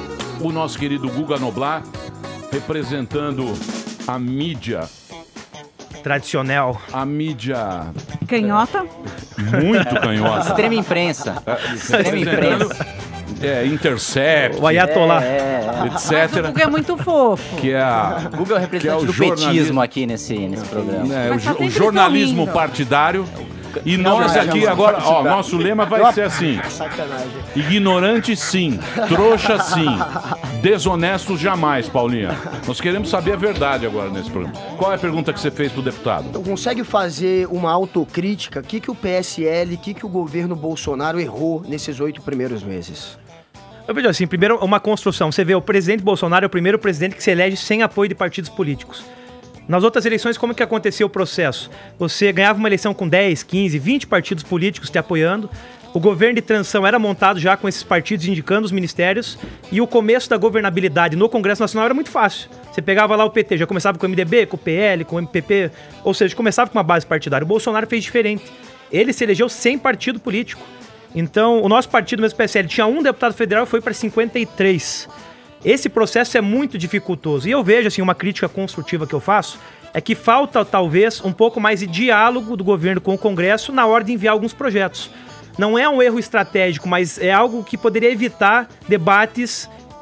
o nosso querido Guga Noblar, representando a mídia, Tradicional. a mídia Canhota. muito canhosa. Extrema imprensa. Extrema imprensa. É, Intercept, O Ayatollah. É, é. Mas o etcétera. Guga é muito fofo. Que é a... O Google é o representante Que é o do jornalismo. petismo aqui nesse, nesse programa. né, o, Mas tá jo- o sempre jornalismo sorrindo. partidário. E Não, nós não, aqui não, agora, ó, partidário. nosso lema vai ser assim: Sacanagem. ignorante sim, trouxa sim, desonesto jamais, Paulinha. Nós queremos saber a verdade agora nesse programa. Qual é a pergunta que você fez pro deputado? Então, consegue fazer uma autocrítica? O que, que o P S L, o que, que o governo Bolsonaro errou nesses oito primeiros meses? Eu vejo assim, primeiro uma construção. Você vê, o presidente Bolsonaro é o primeiro presidente que se elege sem apoio de partidos políticos. Nas outras eleições, como que aconteceu o processo? Você ganhava uma eleição com dez, quinze, vinte partidos políticos te apoiando. O governo de transição era montado já com esses partidos indicando os ministérios. E o começo da governabilidade no Congresso Nacional era muito fácil. Você pegava lá o P T, já começava com o M D B, com o P L, com o M P P. Ou seja, começava com uma base partidária. O Bolsonaro fez diferente. Ele se elegeu sem partido político. Então, o nosso partido, mesmo o P S L, tinha um deputado federal e foi para cinquenta e três. Esse processo é muito dificultoso. E eu vejo, assim, uma crítica construtiva que eu faço é que falta, talvez, um pouco mais de diálogo do governo com o Congresso na hora de enviar alguns projetos. Não é um erro estratégico, mas é algo que poderia evitar debates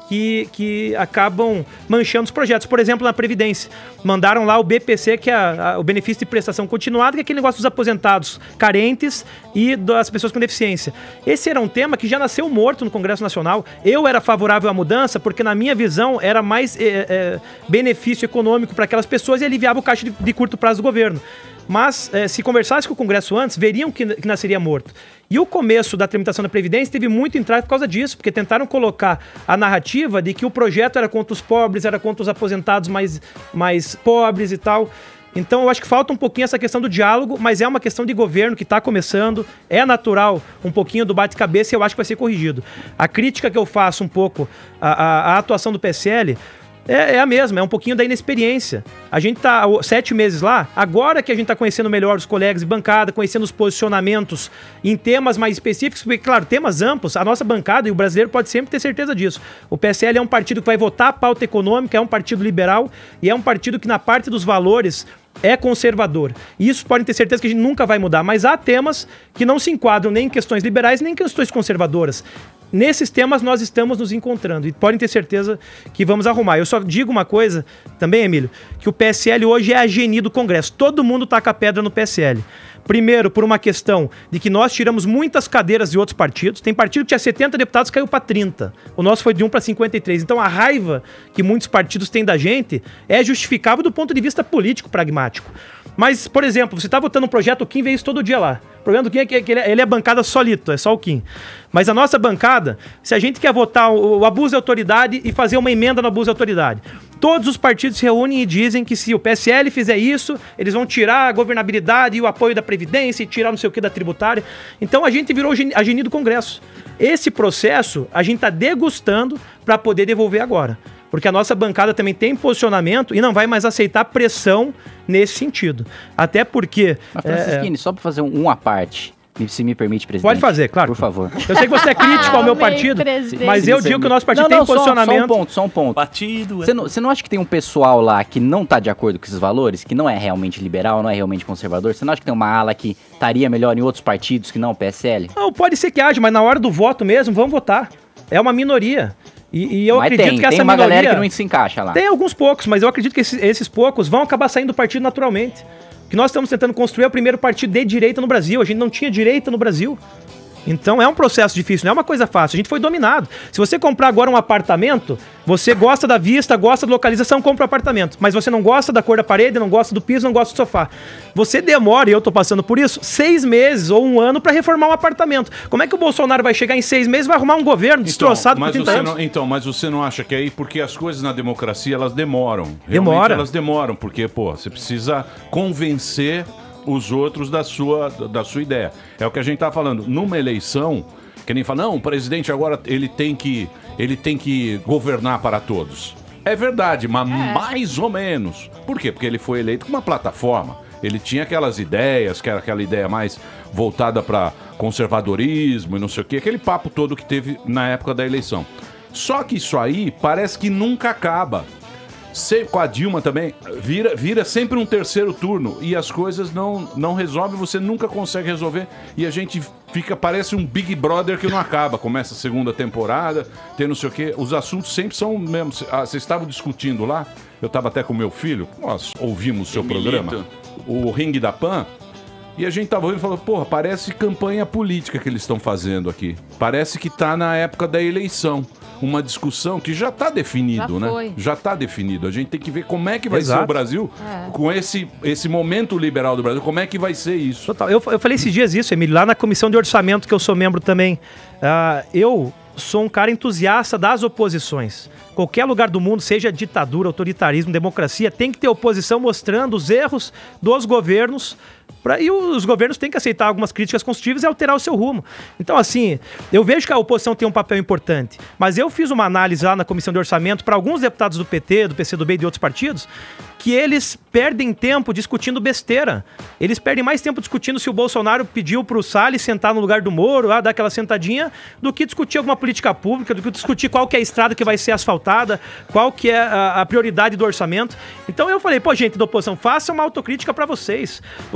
que, que acabam manchando os projetos. Por exemplo, na Previdência. Mandaram lá o B P C, que é a, a, o benefício de prestação continuada, que é aquele negócio dos aposentados carentes e das pessoas com deficiência. Esse era um tema que já nasceu morto no Congresso Nacional. Eu era favorável à mudança porque, na minha visão, era mais é, é, benefício econômico para aquelas pessoas e aliviava o caixa de, de curto prazo do governo. Mas, eh, se conversasse com o Congresso antes, veriam que, que nasceria morto. E o começo da tramitação da Previdência teve muito entrave por causa disso, porque tentaram colocar a narrativa de que o projeto era contra os pobres, era contra os aposentados mais, mais pobres e tal. Então, eu acho que falta um pouquinho essa questão do diálogo, mas é uma questão de governo que está começando, é natural um pouquinho do bate-cabeça e eu acho que vai ser corrigido. A crítica que eu faço um pouco à, à, à atuação do P S L... É, é a mesma, é um pouquinho da inexperiência. A gente tá há sete meses lá, agora que a gente tá conhecendo melhor os colegas de bancada, conhecendo os posicionamentos em temas mais específicos, porque, claro, temas amplos, a nossa bancada e o brasileiro pode sempre ter certeza disso. O P S L é um partido que vai votar a pauta econômica, é um partido liberal e é um partido que na parte dos valores é conservador. E isso podem ter certeza que a gente nunca vai mudar, mas há temas que não se enquadram nem em questões liberais, nem em questões conservadoras. Nesses temas nós estamos nos encontrando e podem ter certeza que vamos arrumar. Eu só digo uma coisa também, Emílio, que o P S L hoje é a geni do Congresso. Todo mundo taca a pedra no P S L. Primeiro, por uma questão de que nós tiramos muitas cadeiras de outros partidos. Tem partido que tinha setenta deputados, caiu para trinta. O nosso foi de um para cinquenta e três. Então a raiva que muitos partidos têm da gente é justificável do ponto de vista político, pragmático. Mas, por exemplo, você está votando um projeto, o Kim vê isso todo dia lá. O problema do Kim é que ele é, ele é bancada solito, é só o Kim. Mas a nossa bancada, se a gente quer votar o, o abuso de autoridade e fazer uma emenda no abuso de autoridade, todos os partidos se reúnem e dizem que se o P S L fizer isso, eles vão tirar a governabilidade e o apoio da Previdência e tirar não sei o que da tributária. Então a gente virou a geni do Congresso. Esse processo a gente está degustando para poder devolver agora. Porque a nossa bancada também tem posicionamento e não vai mais aceitar pressão nesse sentido. Até porque... Mas, Francisquini, é... só para fazer um, um à parte, se me permite, presidente. Pode fazer, claro. Por favor. Eu sei que você é crítico ao meu partido, mas eu digo que o nosso partido não, tem não, posicionamento... Só, só um ponto, só um ponto. Partido... Você não, você não acha que tem um pessoal lá que não está de acordo com esses valores, que não é realmente liberal, não é realmente conservador? Você não acha que tem uma ala que estaria melhor em outros partidos que não o P S L? Não, pode ser que haja, mas na hora do voto mesmo, vamos votar. É uma minoria. E, e eu mas acredito tem, que essa tem uma minoria, galera que não se encaixa lá. Tem alguns poucos, mas eu acredito que esses, esses poucos vão acabar saindo do partido naturalmente. Que nós estamos tentando construir o primeiro partido de direita no Brasil. A gente não tinha direita no Brasil. Então é um processo difícil, não é uma coisa fácil. A gente foi dominado. Se você comprar agora um apartamento, você gosta da vista, gosta da localização, compra um apartamento. Mas você não gosta da cor da parede, não gosta do piso, não gosta do sofá. Você demora, e eu tô passando por isso, seis meses ou um ano para reformar um apartamento. Como é que o Bolsonaro vai chegar em seis meses e vai arrumar um governo destroçado por trinta anos? Não, então, mas você não acha que é aí porque as coisas na democracia, elas demoram. Realmente Demora. Elas demoram, porque, pô, você precisa convencer os outros da sua, da sua ideia. É o que a gente tá falando. Numa eleição, que nem fala, não, o presidente agora ele tem que, ele tem que governar para todos. É verdade, mas é. mais ou menos. Por quê? Porque ele foi eleito com uma plataforma. Ele tinha aquelas ideias, que era aquela ideia mais voltada para conservadorismo e não sei o quê, aquele papo todo que teve na época da eleição. Só que isso aí parece que nunca acaba. Sempre, com a Dilma também, vira, vira sempre um terceiro turno e as coisas não, não resolvem, você nunca consegue resolver e a gente fica, parece um Big Brother que não acaba. Começa a segunda temporada, tem não sei o quê, os assuntos sempre são mesmo. Ah, vocês estavam discutindo lá, eu estava até com meu filho, nós ouvimos o seu programa, o Ringue da Pan, e a gente tava ouvindo e falou, porra, parece campanha política que eles estão fazendo aqui. Parece que tá na época da eleição. Uma discussão que já está definido, já né? Já está definido. A gente tem que ver como é que vai Exato. ser o Brasil é. com esse, esse momento liberal do Brasil. Como é que vai ser isso? Total. Eu, eu falei esses dias isso, Emílio, lá na Comissão de Orçamento, que eu sou membro também. Uh, eu sou um cara entusiasta das oposições. Qualquer lugar do mundo, seja ditadura, autoritarismo, democracia, tem que ter oposição mostrando os erros dos governos. Pra, e os governos têm que aceitar algumas críticas construtivas e alterar o seu rumo. Então, assim, eu vejo que a oposição tem um papel importante, mas eu fiz uma análise lá na Comissão de Orçamento para alguns deputados do P T, do P C do B e de outros partidos, que eles perdem tempo discutindo besteira. Eles perdem mais tempo discutindo se o Bolsonaro pediu para o Salles sentar no lugar do Moro, ah, dar aquela sentadinha, do que discutir alguma política pública, do que discutir qual que é a estrada que vai ser asfaltada, qual que é a, a prioridade do orçamento. Então eu falei, pô, gente da oposição, faça uma autocrítica para vocês. Vocês estão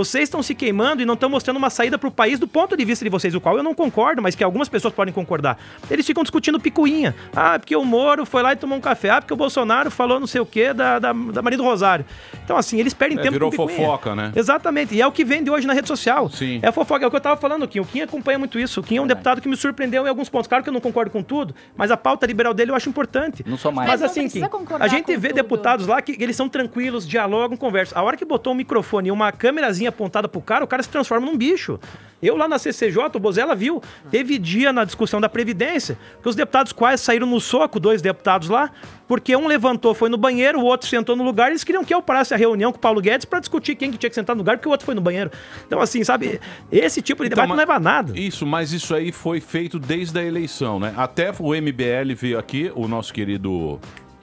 se queimando e não estão mostrando uma saída para o país do ponto de vista de vocês, o qual eu não concordo, mas que algumas pessoas podem concordar. Eles ficam discutindo picuinha. Ah, porque o Moro foi lá e tomou um café. Ah, porque o Bolsonaro falou não sei o quê da, da, da Maria do Rosário. Então, assim, eles perdem É, tempo virou com picuinha. fofoca, né? Exatamente. E é o que vende hoje na rede social. Sim. É a fofoca. É o que eu tava falando, Kim. O Kim acompanha muito isso. O Kim é um deputado que me surpreendeu em alguns pontos. Claro que eu não concordo com tudo, mas a pauta liberal dele eu acho importante. Não sou mais. Mas Mas não assim, Kim, precisa concordar a gente com vê tudo. deputados lá que eles são tranquilos, dialogam, conversam. A hora que botou um microfone e uma câmerazinha apontada pro cara, o cara se transforma num bicho. Eu lá na C C J, o Bozella viu, teve dia na discussão da Previdência, que os deputados quase saíram no soco, dois deputados lá, porque um levantou, foi no banheiro, o outro sentou no lugar, e eles queriam que eu parasse a reunião com o Paulo Guedes para discutir quem que tinha que sentar no lugar, porque o outro foi no banheiro. Então, assim, sabe, esse tipo de Então, debate mas- não leva a nada. Isso, mas isso aí foi feito desde a eleição, né? Até o M B L veio aqui, o nosso querido...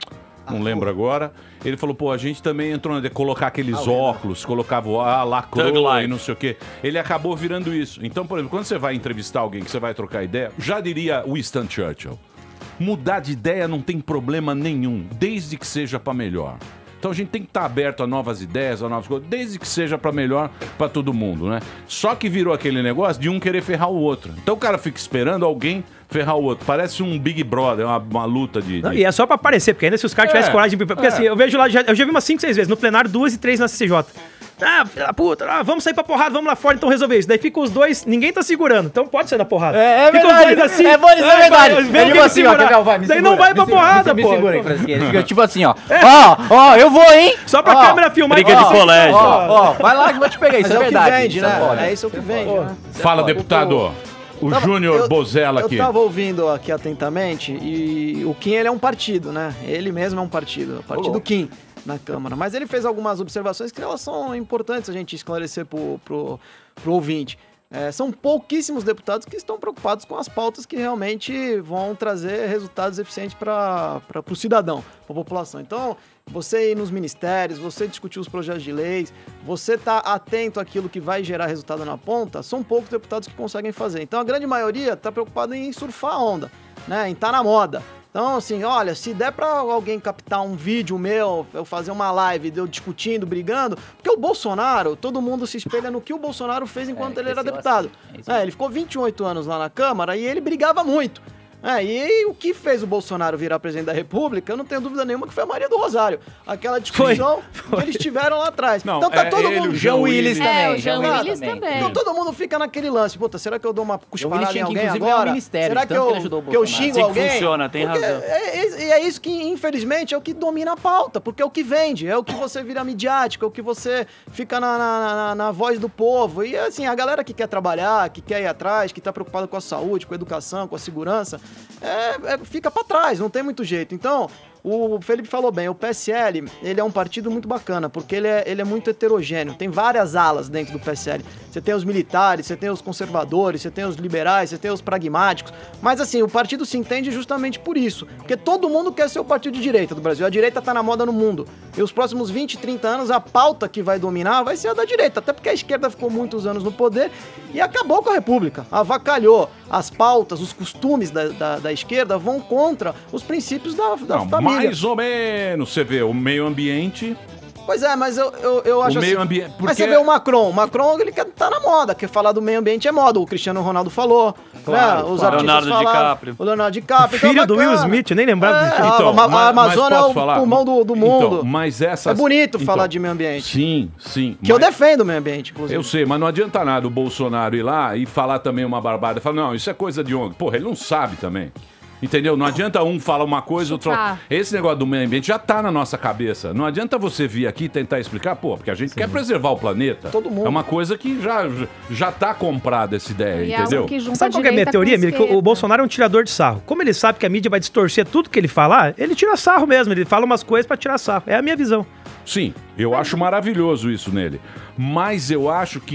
Não lembro agora. Ele falou, pô, a gente também entrou de colocar aqueles óculos, colocava o ah, Thug lacrou life. e não sei o quê. Ele acabou virando isso. Então, por exemplo, quando você vai entrevistar alguém que você vai trocar ideia, já diria Winston Churchill, mudar de ideia não tem problema nenhum, desde que seja pra melhor. Então a gente tem que estar aberto a novas ideias, a novas coisas, desde que seja pra melhor pra todo mundo, né? Só que virou aquele negócio de um querer ferrar o outro. Então o cara fica esperando alguém ferrar o outro. Parece um Big Brother, uma, uma luta de... de... Não, e é só pra aparecer, porque ainda se os caras É, tivessem coragem de... Porque é. assim, eu vejo lá, já- eu já vi umas cinco, seis vezes, no plenário, duas e três na C C J. Ah, filha da puta, ah, vamos sair pra porrada, vamos lá fora, então resolver isso. Daí ficam os dois, ninguém tá segurando, então pode sair na porrada. É, é Fica verdade, os dois assim, é bom dizer a ah, verdade. vai, vê É alguém tipo assim, ó, segurar. quer ver? Vai, me Daí segura, não vai pra me segura, porrada, me pô. segura aí, Francisquinha. Ele fica tipo assim, ó. Ó, ó, eu vou, hein? Só pra Ó, câmera filmar. briga de ó, colégio. Ó, ó, vai lá que eu vou te pegar, isso Mas é é o que verdade. vende, isso é né? foda. É isso que vende, né? Fala, deputado. O Tava- Júnior eu- Bozella Eu aqui. tava ouvindo aqui atentamente e o Kim, ele é um partido, né? Ele mesmo é um partido, o partido Kim na Câmara. Mas ele fez algumas observações que elas são importantes a gente esclarecer pro, pro, pro ouvinte. É, são pouquíssimos deputados que estão preocupados com as pautas que realmente vão trazer resultados eficientes para o cidadão, para a população. Então, você ir nos ministérios, você discutir os projetos de leis, você estar atento àquilo que vai gerar resultado na ponta, são poucos deputados que conseguem fazer. Então, a grande maioria está preocupada em surfar a onda, né? Em estar na moda. Então, assim, olha, se der pra alguém captar um vídeo meu, eu fazer uma live de eu discutindo, brigando, porque o Bolsonaro, todo mundo se espelha no que o Bolsonaro fez enquanto É, ele era cresceu deputado. assim, é isso É, mesmo. ele ficou vinte e oito anos lá na Câmara e ele brigava muito. É, e o que fez o Bolsonaro virar presidente da República, eu não tenho dúvida nenhuma que foi a Maria do Rosário. Aquela discussão que eles tiveram lá atrás. Não, então tá é todo ele, mundo... o Jean Willis também, É, o Jean Jean Willis Willis também. também. Então todo mundo fica naquele lance. Puta, será que eu dou uma Willis cusparada em tinha que, alguém inclusive, ganhar o agora? ministério, Será de que tanto que eu, ele ajudou o que eu Bolsonaro. xingo Assim que alguém? funciona, tem Porque razão. É, é, e é isso que, infelizmente, é o que domina a pauta, porque é o que vende, é o que você vira midiático, é o que você fica na, na, na, na voz do povo. E assim, a galera que quer trabalhar, que quer ir atrás, que tá preocupada com a saúde, com a educação, com a segurança, é, é, fica pra trás, não tem muito jeito. Então, o Felipe falou bem, o P S L, ele é um partido muito bacana, porque ele é, ele é muito heterogêneo, tem várias alas dentro do P S L. Você tem os militares, você tem os conservadores, você tem os liberais, você tem os pragmáticos, mas assim, o partido se entende justamente por isso, porque todo mundo quer ser o partido de direita do Brasil, a direita tá na moda no mundo, e os próximos vinte, trinta anos, a pauta que vai dominar vai ser a da direita, até porque a esquerda ficou muitos anos no poder e acabou com a República, avacalhou. As pautas, os costumes da, da, da esquerda vão contra os princípios da, da Não, família. mais ou menos. Você vê, o meio ambiente... Pois é, mas eu, eu, eu acho O meio assim... ambiente... Mas Porque... você vê o Macron, o Macron ele quer tá na moda, quer falar do meio ambiente é moda, o Cristiano Ronaldo falou, Claro, né? Os claro. artistas Leonardo falaram, DiCaprio. o Leonardo DiCaprio, Filho então é do Will bacana. Smith, eu nem lembrava É, disso. a- Então, a, mas- a Amazônia mas é posso o falar? pulmão do, do mundo. Então, mas essas... É bonito então, falar de meio ambiente. Sim, sim. Que eu mas- defendo o meio ambiente, inclusive. Eu sei, mas não adianta nada o Bolsonaro ir lá e falar também uma barbada. Falar, não, isso é coisa de ONG. Porra, ele não sabe também. Entendeu? Não adianta um falar uma coisa, outro... Tá. Esse negócio do meio ambiente já tá na nossa cabeça. Não adianta você vir aqui e tentar explicar, pô, porque a gente quer preservar o planeta. Todo mundo. É uma coisa que já, já tá comprada essa ideia, E é entendeu? algo que junta Sabe qual que é a minha direita teoria, com Miriam? Que o esquerda. Bolsonaro é um tirador de sarro. Como ele sabe que a mídia vai distorcer tudo que ele falar, ele tira sarro mesmo. Ele fala umas coisas pra tirar sarro. É a minha visão. Sim, eu acho maravilhoso isso nele. Mas eu acho que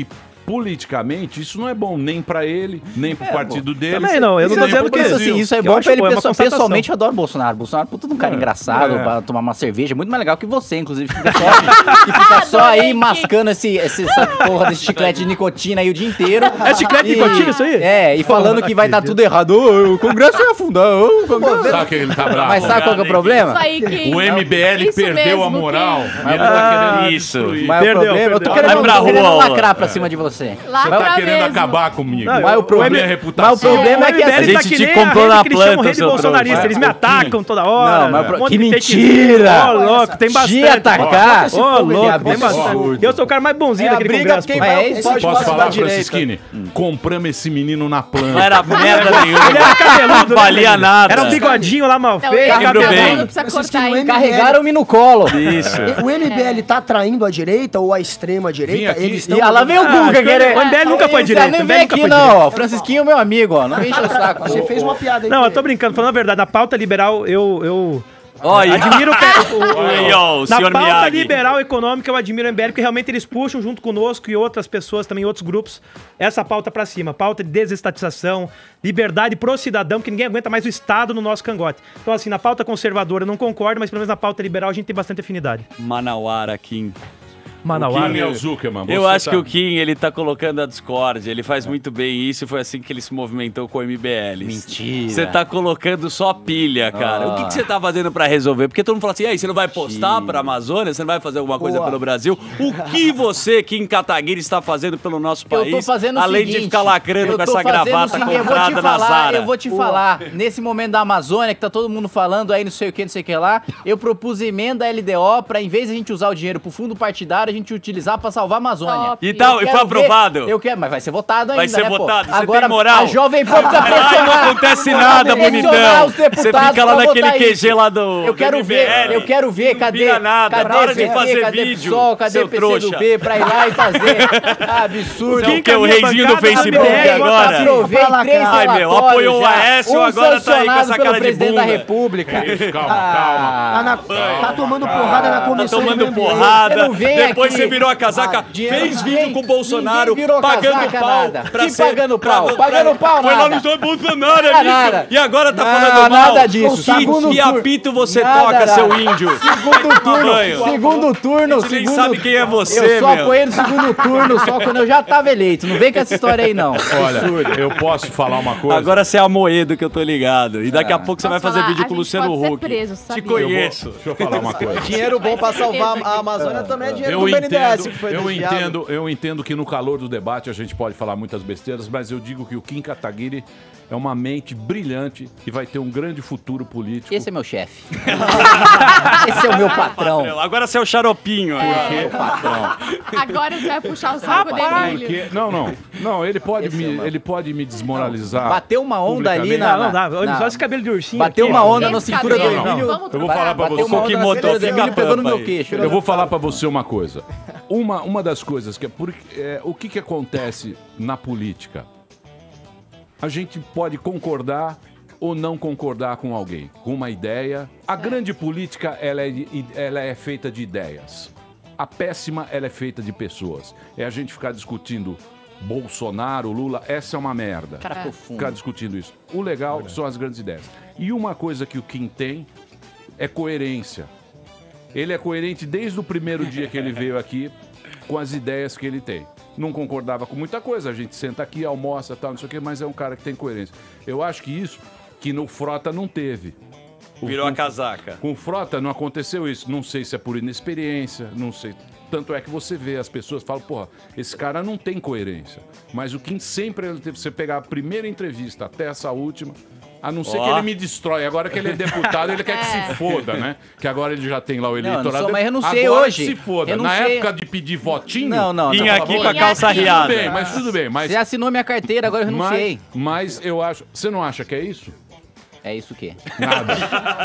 politicamente, isso não é bom nem pra ele, nem pro É, partido bom. dele. Também não, eu não nem tô dizendo pro que Brasil. Assim, isso é Eu bom acho, pra ele pô, é uma pessoal- constatação. pessoalmente. Eu adoro o Bolsonaro. Bolsonaro, puta de um cara É, engraçado, é. pra tomar uma cerveja. Muito mais legal que você, inclusive. Fica só, e fica só aí mascando esse, esse, essa porra desse chiclete de nicotina aí o dia inteiro. É chiclete de E- nicotina isso aí? É, e falando que vai dar tudo errado. Ô, o Congresso vai afundar. ô, o Congresso- Sabe que ele tá bravo? Mas sabe qual que é o problema? Isso aí que... O M B L Isso perdeu a mesmo, moral. que- E ele tá querendo Isso. destruir. Mas Perdeu, o problema, eu tô perdeu. querendo, Vai pra tô querendo rua, lacrar ó. pra cima de você. Você Lacra tá querendo mesmo. acabar comigo. Não, Mas o Com a problema- minha Mas reputação. o problema é que O M B L assim, A tá gente que te nem comprou a rede na que eles chamam planta, rede seu bolsonarista. trouxa. Eles me atacam toda hora. Não, mas um monte que de fake mentira! news. Ô, louco, tem bastante. Te atacar? Ô, louco, Que tem absurdo. bastante. Eu sou o cara mais bonzinho É a daquele briga congresso. quem pô. Mas vai é ocupar isso. o Posso espaço da falar, direita. Francisquini? Compramos esse menino na planta. Não era merda nenhuma. Ele era cabeludo, Não valia né? nada. Era um bigodinho lá mal Não, feito. ele Lembro tá bem. falando, precisa Mas cortar, vocês hein? têm Carregaram-me no colo. Isso. O M B L tá traindo a direita ou a extrema Vim direita? aqui- Eles estão... E ah, lá vem o Ah, Guga querer. o M B L nunca foi Você direita, Não o M B vem L nunca aqui foi não, direita. ó. Francisquinho é meu amigo, ó. Não me enche o saco. Você fez uma piada aí. Não, com eu tô ele. brincando. Falando a verdade, na pauta liberal, eu... eu... Olha. Admiro o, o, o, Aí, ó, o na senhor pauta Miyagi. liberal econômica, eu admiro o M B L, porque realmente eles puxam junto conosco e outras pessoas, também outros grupos, essa pauta pra cima. Pauta de desestatização, liberdade pro cidadão, que ninguém aguenta mais o Estado no nosso cangote. Então, assim, na pauta conservadora eu não concordo, mas pelo menos na pauta liberal a gente tem bastante afinidade. Manauara, Kim. Manauara. Kim é o Zuckerman. Eu você acho tá- que o Kim, ele tá colocando a discórdia, ele faz muito bem isso e foi assim que ele se movimentou com o M B L. Mentira. Você tá colocando só pilha, cara. O que que você tá fazendo pra resolver? Porque todo mundo fala assim, e aí, você não vai postar pra Amazônia? Você não vai fazer alguma coisa Boa. pelo Brasil? O que você, Kim Kataguiri, está fazendo pelo nosso Eu país? tô fazendo o além seguinte, de ficar lacrando eu com tô essa fazendo o gravata seguinte, eu vou te comprada na falar, Zara. Eu vou te falar, nesse momento da Amazônia, que tá todo mundo falando aí, não sei o que, não sei o que lá, eu propus emenda L D O pra, em vez de a gente usar o dinheiro pro fundo partidário, a gente utilizar pra salvar a Amazônia. Top. E tal, Eu e foi quero aprovado? ver- eu quero, mas vai ser votado ainda, Vai ser né, pô? votado, você Agora, tem moral? a Jovem Pan precisa Ai, pressionar. não acontece Precisa nada, pressionar bonitão. os deputados Você fica lá pra naquele votar Q G isso. lá do Eu quero do ver, M B L. eu quero ver, Não cadê, vira nada, cadê na hora de P T, fazer cadê vídeo, PSOL, cadê seu P C do trouxa. B pra ir lá e fazer? Absurdo. Você é o quê? O reizinho do Facebook agora? Aprovei três Ai, meu, relatórios apoiou o já, Aécio, um agora tá aí com essa sancionado pelo cara de presidente da bunda. República. Isso, calma, Ah, Tá, na- tá tomando porrada na Tá comissão do tomando M B L. porrada, Você não vem depois aqui. você virou a casaca, Ah, dinheiro fez não vídeo vem. com o Bolsonaro, Ninguém virou pagando casaca, pau nada. pra Que ser... pagando pau? pra- Pagando pau, Foi lá nada. no João Bolsonaro, Nada, amigo. nada. E agora tá Não, falando mal. nada disso. Que, Segundo que turno. apito você Nada, toca, nada. seu índio? Segundo turno, banho. segundo turno, A gente nem segundo... sabe quem é você, Eu só meu. apoiei no segundo turno, só quando eu já tava eleito. Não vem com essa história aí, não. Olha, eu posso falar uma coisa? Agora você é a Moedo que eu tô ligado. E daqui a Ah. pouco você Posso vai fazer falar? vídeo A com o gente Luciano pode ser Huck. preso, Te sabia? conheço. Deixa eu falar uma coisa. Dinheiro bom pra salvar certeza a Amazônia também é dinheiro Eu do B N D S entendo, que foi eu desviado. entendo, eu entendo que no calor do debate a gente pode falar muitas besteiras, mas eu digo que o Kim Kataguiri é uma mente brilhante e vai ter um grande futuro político. Esse é meu chefe. Esse é o meu patrão. Agora você é o xaropinho. Meu patrão. Agora você vai puxar o saco dele. Porque, não, não, não, ele pode, me, ele pode me desmoralizar. Bateu uma onda ali na... Não, não dá. Olha na- só esse cabelo de ursinho. Bateu aqui, uma ó. onda na Esse cintura do cabelo, Emílio. vamos Eu vou falar pra Bateu você. uma onda Que na motor, cintura do fica Emílio, pegou no pampa meu aí. queixo. Eu vou falar pra você uma coisa. Uma, uma das coisas que é, por, é o que, que acontece na política. A gente pode concordar ou não concordar com alguém, com uma ideia. A grande política ela é, de- ela é feita de ideias. A péssima ela é feita de pessoas. É a gente ficar discutindo Bolsonaro, Lula, essa é uma merda. Cara profundo. Ficar discutindo isso. O legal são as grandes ideias. E uma coisa que o Kim tem é coerência. Ele é coerente desde o primeiro dia que ele veio aqui com as ideias que ele tem. Não concordava com muita coisa, a gente senta aqui, almoça, tal, não sei o quê, mas é um cara que tem coerência. Eu acho que isso que no Frota não teve. O- Virou a com- casaca. Com o Frota não aconteceu isso. Não sei se é por inexperiência, não sei. Tanto é que você vê, as pessoas falam, porra, esse cara não tem coerência. Mas o Kim sempre, ele teve- você pegar a primeira entrevista até essa última, a não ser Ó. que ele me destrói. Agora que ele é deputado, ele quer que se foda, né? Que agora ele já tem lá o eu não eleitorado. sou, mas renunciei agora hoje. que se foda. Na Renunciei. época de pedir votinho... Não, não, Vim não. aqui com a Vim calça aqui. riada. Tudo bem, mas tudo bem. Mas, Você assinou minha carteira, agora eu renunciei. mas, mas eu acho... Você não acha que é isso? É isso o quê? Nada.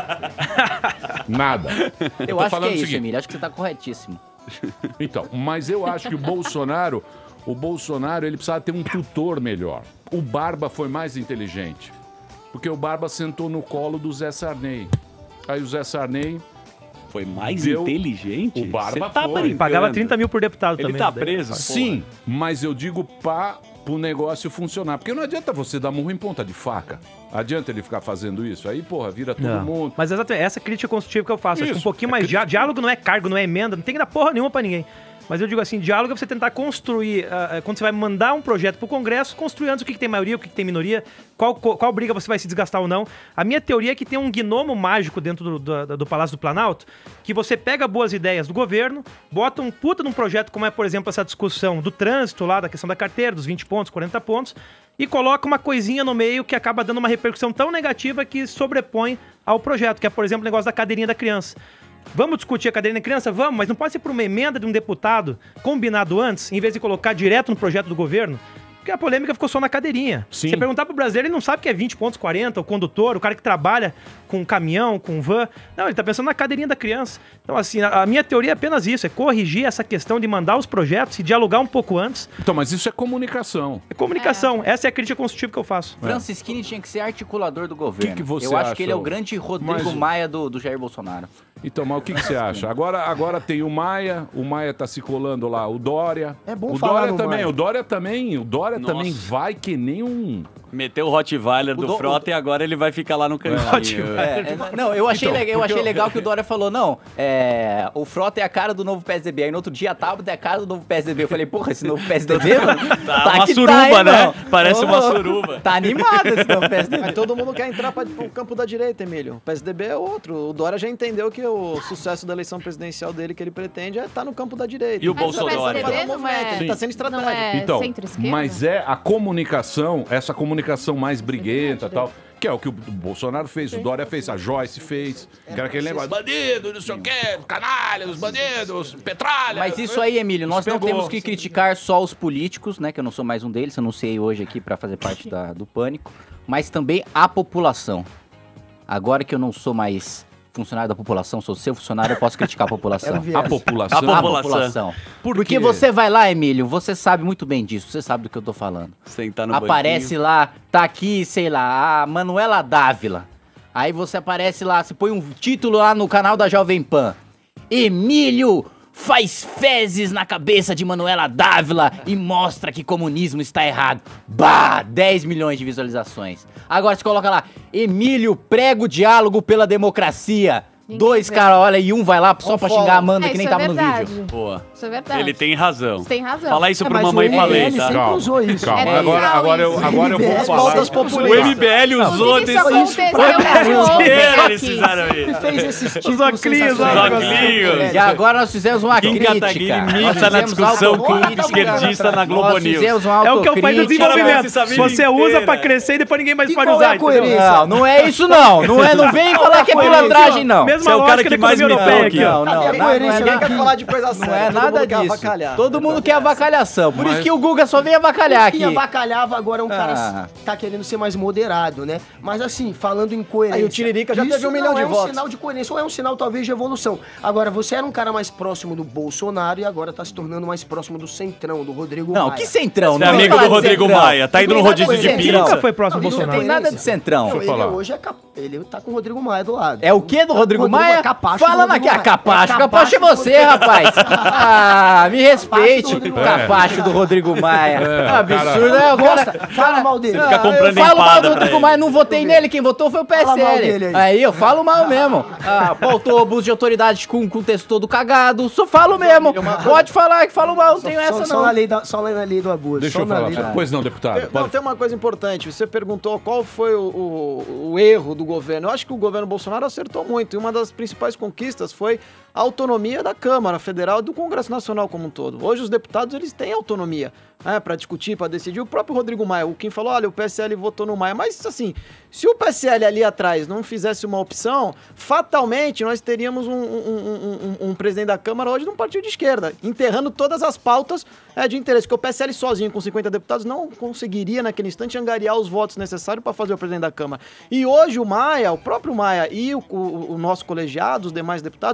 Nada. Eu, tô acho que falando é o isso, seguinte. Emílio. Acho que você tá corretíssimo. Então, mas eu acho que o Bolsonaro, o Bolsonaro, ele precisava ter um tutor melhor. O Barba foi mais inteligente, porque o Barba sentou no colo do Zé Sarney. Aí o Zé Sarney Foi mais deu... inteligente? O Barba Você tá foi. Ele pagava trinta mil por deputado Ele também. tá daí. preso? Sim, mas eu digo para o negócio funcionar. Porque não adianta você dar murro em ponta de faca. Adianta ele ficar fazendo isso. Aí, porra, vira todo Não. mundo. Mas exatamente, essa crítica construtiva que eu faço. Acho que um Isso, pouquinho é mais. crítica. Dia- diálogo não é cargo, não é emenda, não tem que dar porra nenhuma pra ninguém. Mas eu digo assim, diálogo é você tentar construir, uh, quando você vai mandar um projeto pro Congresso, construir antes o que, que tem maioria, o que, que tem minoria, qual, qual, qual briga você vai se desgastar ou não. A minha teoria é que tem um gnomo mágico dentro do, do, do Palácio do Planalto, que você pega boas ideias do governo, bota um puta num projeto como é, por exemplo, essa discussão do trânsito lá, da questão da carteira, dos vinte pontos, quarenta pontos, e coloca uma coisinha no meio que acaba dando uma repercussão tão negativa que sobrepõe ao projeto, que é, por exemplo, o negócio da cadeirinha da criança. Vamos discutir a cadeirinha da criança? Vamos, mas não pode ser por uma emenda de um deputado combinado antes, em vez de colocar direto no projeto do governo? Porque a polêmica ficou só na cadeirinha. Sim. Você perguntar pro brasileiro, ele não sabe que é vinte pontos, quarenta, o condutor, o cara que trabalha com caminhão, com van. Não, ele tá pensando na cadeirinha da criança. Então, assim, a, a minha teoria é apenas isso, é corrigir essa questão de mandar os projetos e dialogar um pouco antes. Então, mas isso é comunicação. É comunicação. Essa é a crítica construtiva que eu faço. Francisquini tinha que ser articulador do governo. Que que você eu acho acha, que ele é o ô? grande Rodrigo Mas- Maia do, do Jair Bolsonaro. Então, mas o que, que você acha? Agora, agora tem o Maia, o Maia tá se colando lá, o Dória. É bom o falar Dória no também, Maia. o Dória também, o Dória Nossa. também vai que nem um... Meteu o Rottweiler do do- Frota e agora ele vai ficar lá no cantinho. Rottweiler. É, é, não, eu achei, Então, legal, eu porque achei eu- legal que o Dória falou, não, é, o Frota é a cara do novo P S D B. Aí no outro dia a Tabata é a cara do novo P S D B. Eu falei, porra, esse novo P S D B, mano, Tá uma que suruba, hein, né? irmão? Parece uma Ô, suruba. Tá animado esse novo P S D B. Mas todo mundo quer entrar para o campo da direita, Emílio. O P S D B é outro. O Dória já entendeu que o sucesso da eleição presidencial dele que ele pretende é estar no campo da direita. E o Mas o Bolsonaro? P S D B não é, Ele tá sendo estratégico. não é Então, centro-esquerda? mas é a comunicação, essa comunicação mais briguenta e tal, que é o que o Bolsonaro fez, o Dória fez, a Joyce fez, que era aquele negócio, bandido, não sei o quê, canalha, os bandidos, petralha. Mas isso aí, Emílio, nós não pegou. temos que criticar só os políticos, né? Que eu não sou mais um deles, anunciei hoje aqui pra fazer parte da- do Pânico, mas também a população. Agora que eu não sou mais funcionário da população, sou seu funcionário, eu posso criticar a população. É o viés. A população. A A população. população. Por Porque quê? você vai lá, Emílio, você sabe muito bem disso, você sabe do que eu tô falando. Sentar no Aparece lá, tá aqui, sei lá, a Manuela Dávila. Aí você aparece lá, você põe um título lá no canal da Jovem Pan. Emílio faz fezes na cabeça de Manuela Dávila e mostra que comunismo está errado. Bah, dez milhões de visualizações. Agora você coloca lá, Emílio prega o diálogo pela democracia. Ninguém Dois vê. caras, olha, e um vai lá só pra follow. xingar a Amanda É, que nem isso é tava no verdade. vídeo. Boa. Isso é verdade. Ele tem razão. Você tem razão. Fala isso É, pro mas mamãe o falei, M B L tá? sempre Calma, usou isso. calma. É agora, legal agora, eu, isso. agora eu vou As falar. pautas O populistas. M B L usou Inclusive, isso desse... aconteceu ontem Eles aqui. fizeram Ele isso. fez esses títulos óculos lá, sensacionais. óculos. E agora nós fizemos uma Kim crítica. Kataguiri Nós mita na fizemos discussão com autocrítica. esquerdista na Globo Nós News. fizemos uma É o que eu faço no autocrítica. desenvolvimento. essa vida Você usa inteira. pra crescer e depois ninguém mais E pode qual usar. é a entendeu? coerência? Não, não é isso não. Não, é, não vem falar que é pilantragem, não. Mesma Você é o cara lógica que da mais economia mitou europeia aqui, aqui, ó. Não, não, Cadê a não, não coerência? é Ninguém nada quer falar de coisa Não séria. é todo nada mundo quer disso. avacalhar. Todo mundo quer avacalhação. Por Mas- isso que o Guga só vem avacalhar aqui. Quem avacalhava agora é um cara Ah. que tá querendo ser mais moderado, né? Mas assim, falando em coerência. Aí o Tiririca já isso teve um milhão não de é um votos. sinal de coerência, ou é um sinal talvez de evolução. Agora, você era um cara mais próximo do Bolsonaro e agora tá se tornando mais próximo do Centrão, do Rodrigo Não, Maia. que centrão. Você é não vem amigo falar do de Rodrigo centrão. Maia. Tá indo no Não tem nada rodízio de de pizza. Nunca foi próximo do Não, isso Não é tem nada de coerência. centrão. Não, Deixa eu ele falar. hoje é cap... ele tá com o Rodrigo Maia do lado. É o quê do Rodrigo Maia? capacho do Fala Rodrigo aqui, a Maia. capacho. É Capacho é capacho do você, rapaz. Ah, me respeite. Capacho do Rodrigo Maia. Capacho do Rodrigo Maia. É, Absurdo, né? O cara... Gosta? Fala mal dele. Ah, Fica comprando eu falo mal empada do pra Rodrigo ele. Maia, não votei nele, quem votou foi o P S Fala mal L. dele aí. Aí eu falo mal mesmo. Ah, pautou abuso de autoridade com, com texto todo cagado. Só falo mesmo. Pode falar que falo mal, não tenho Só, essa só não. na lei da, só na lei do abuso. Deixa só eu na falar. lei da- Pois não, deputado. Não, pode- tem uma coisa importante. Você perguntou qual foi o, o- o erro do governo. Eu acho que o governo Bolsonaro acertou muito. E uma das principais conquistas foi a autonomia da Câmara Federal e do Congresso Nacional como um todo. Hoje os deputados eles têm autonomia, né, para discutir, para decidir. O próprio Rodrigo Maia, o Kim falou, olha, o P S L votou no Maia. Mas assim, se o P S L ali atrás não fizesse uma opção, fatalmente nós teríamos um, um- um- um- um presidente da Câmara hoje de um partido de esquerda, enterrando todas as pautas é, de interesse. Porque o P S L sozinho, com cinquenta deputados, não conseguiria naquele instante angariar os votos necessários para fazer o presidente da Câmara. E hoje o Maia, o próprio Maia e o, o- o nosso colegiado, os demais deputados,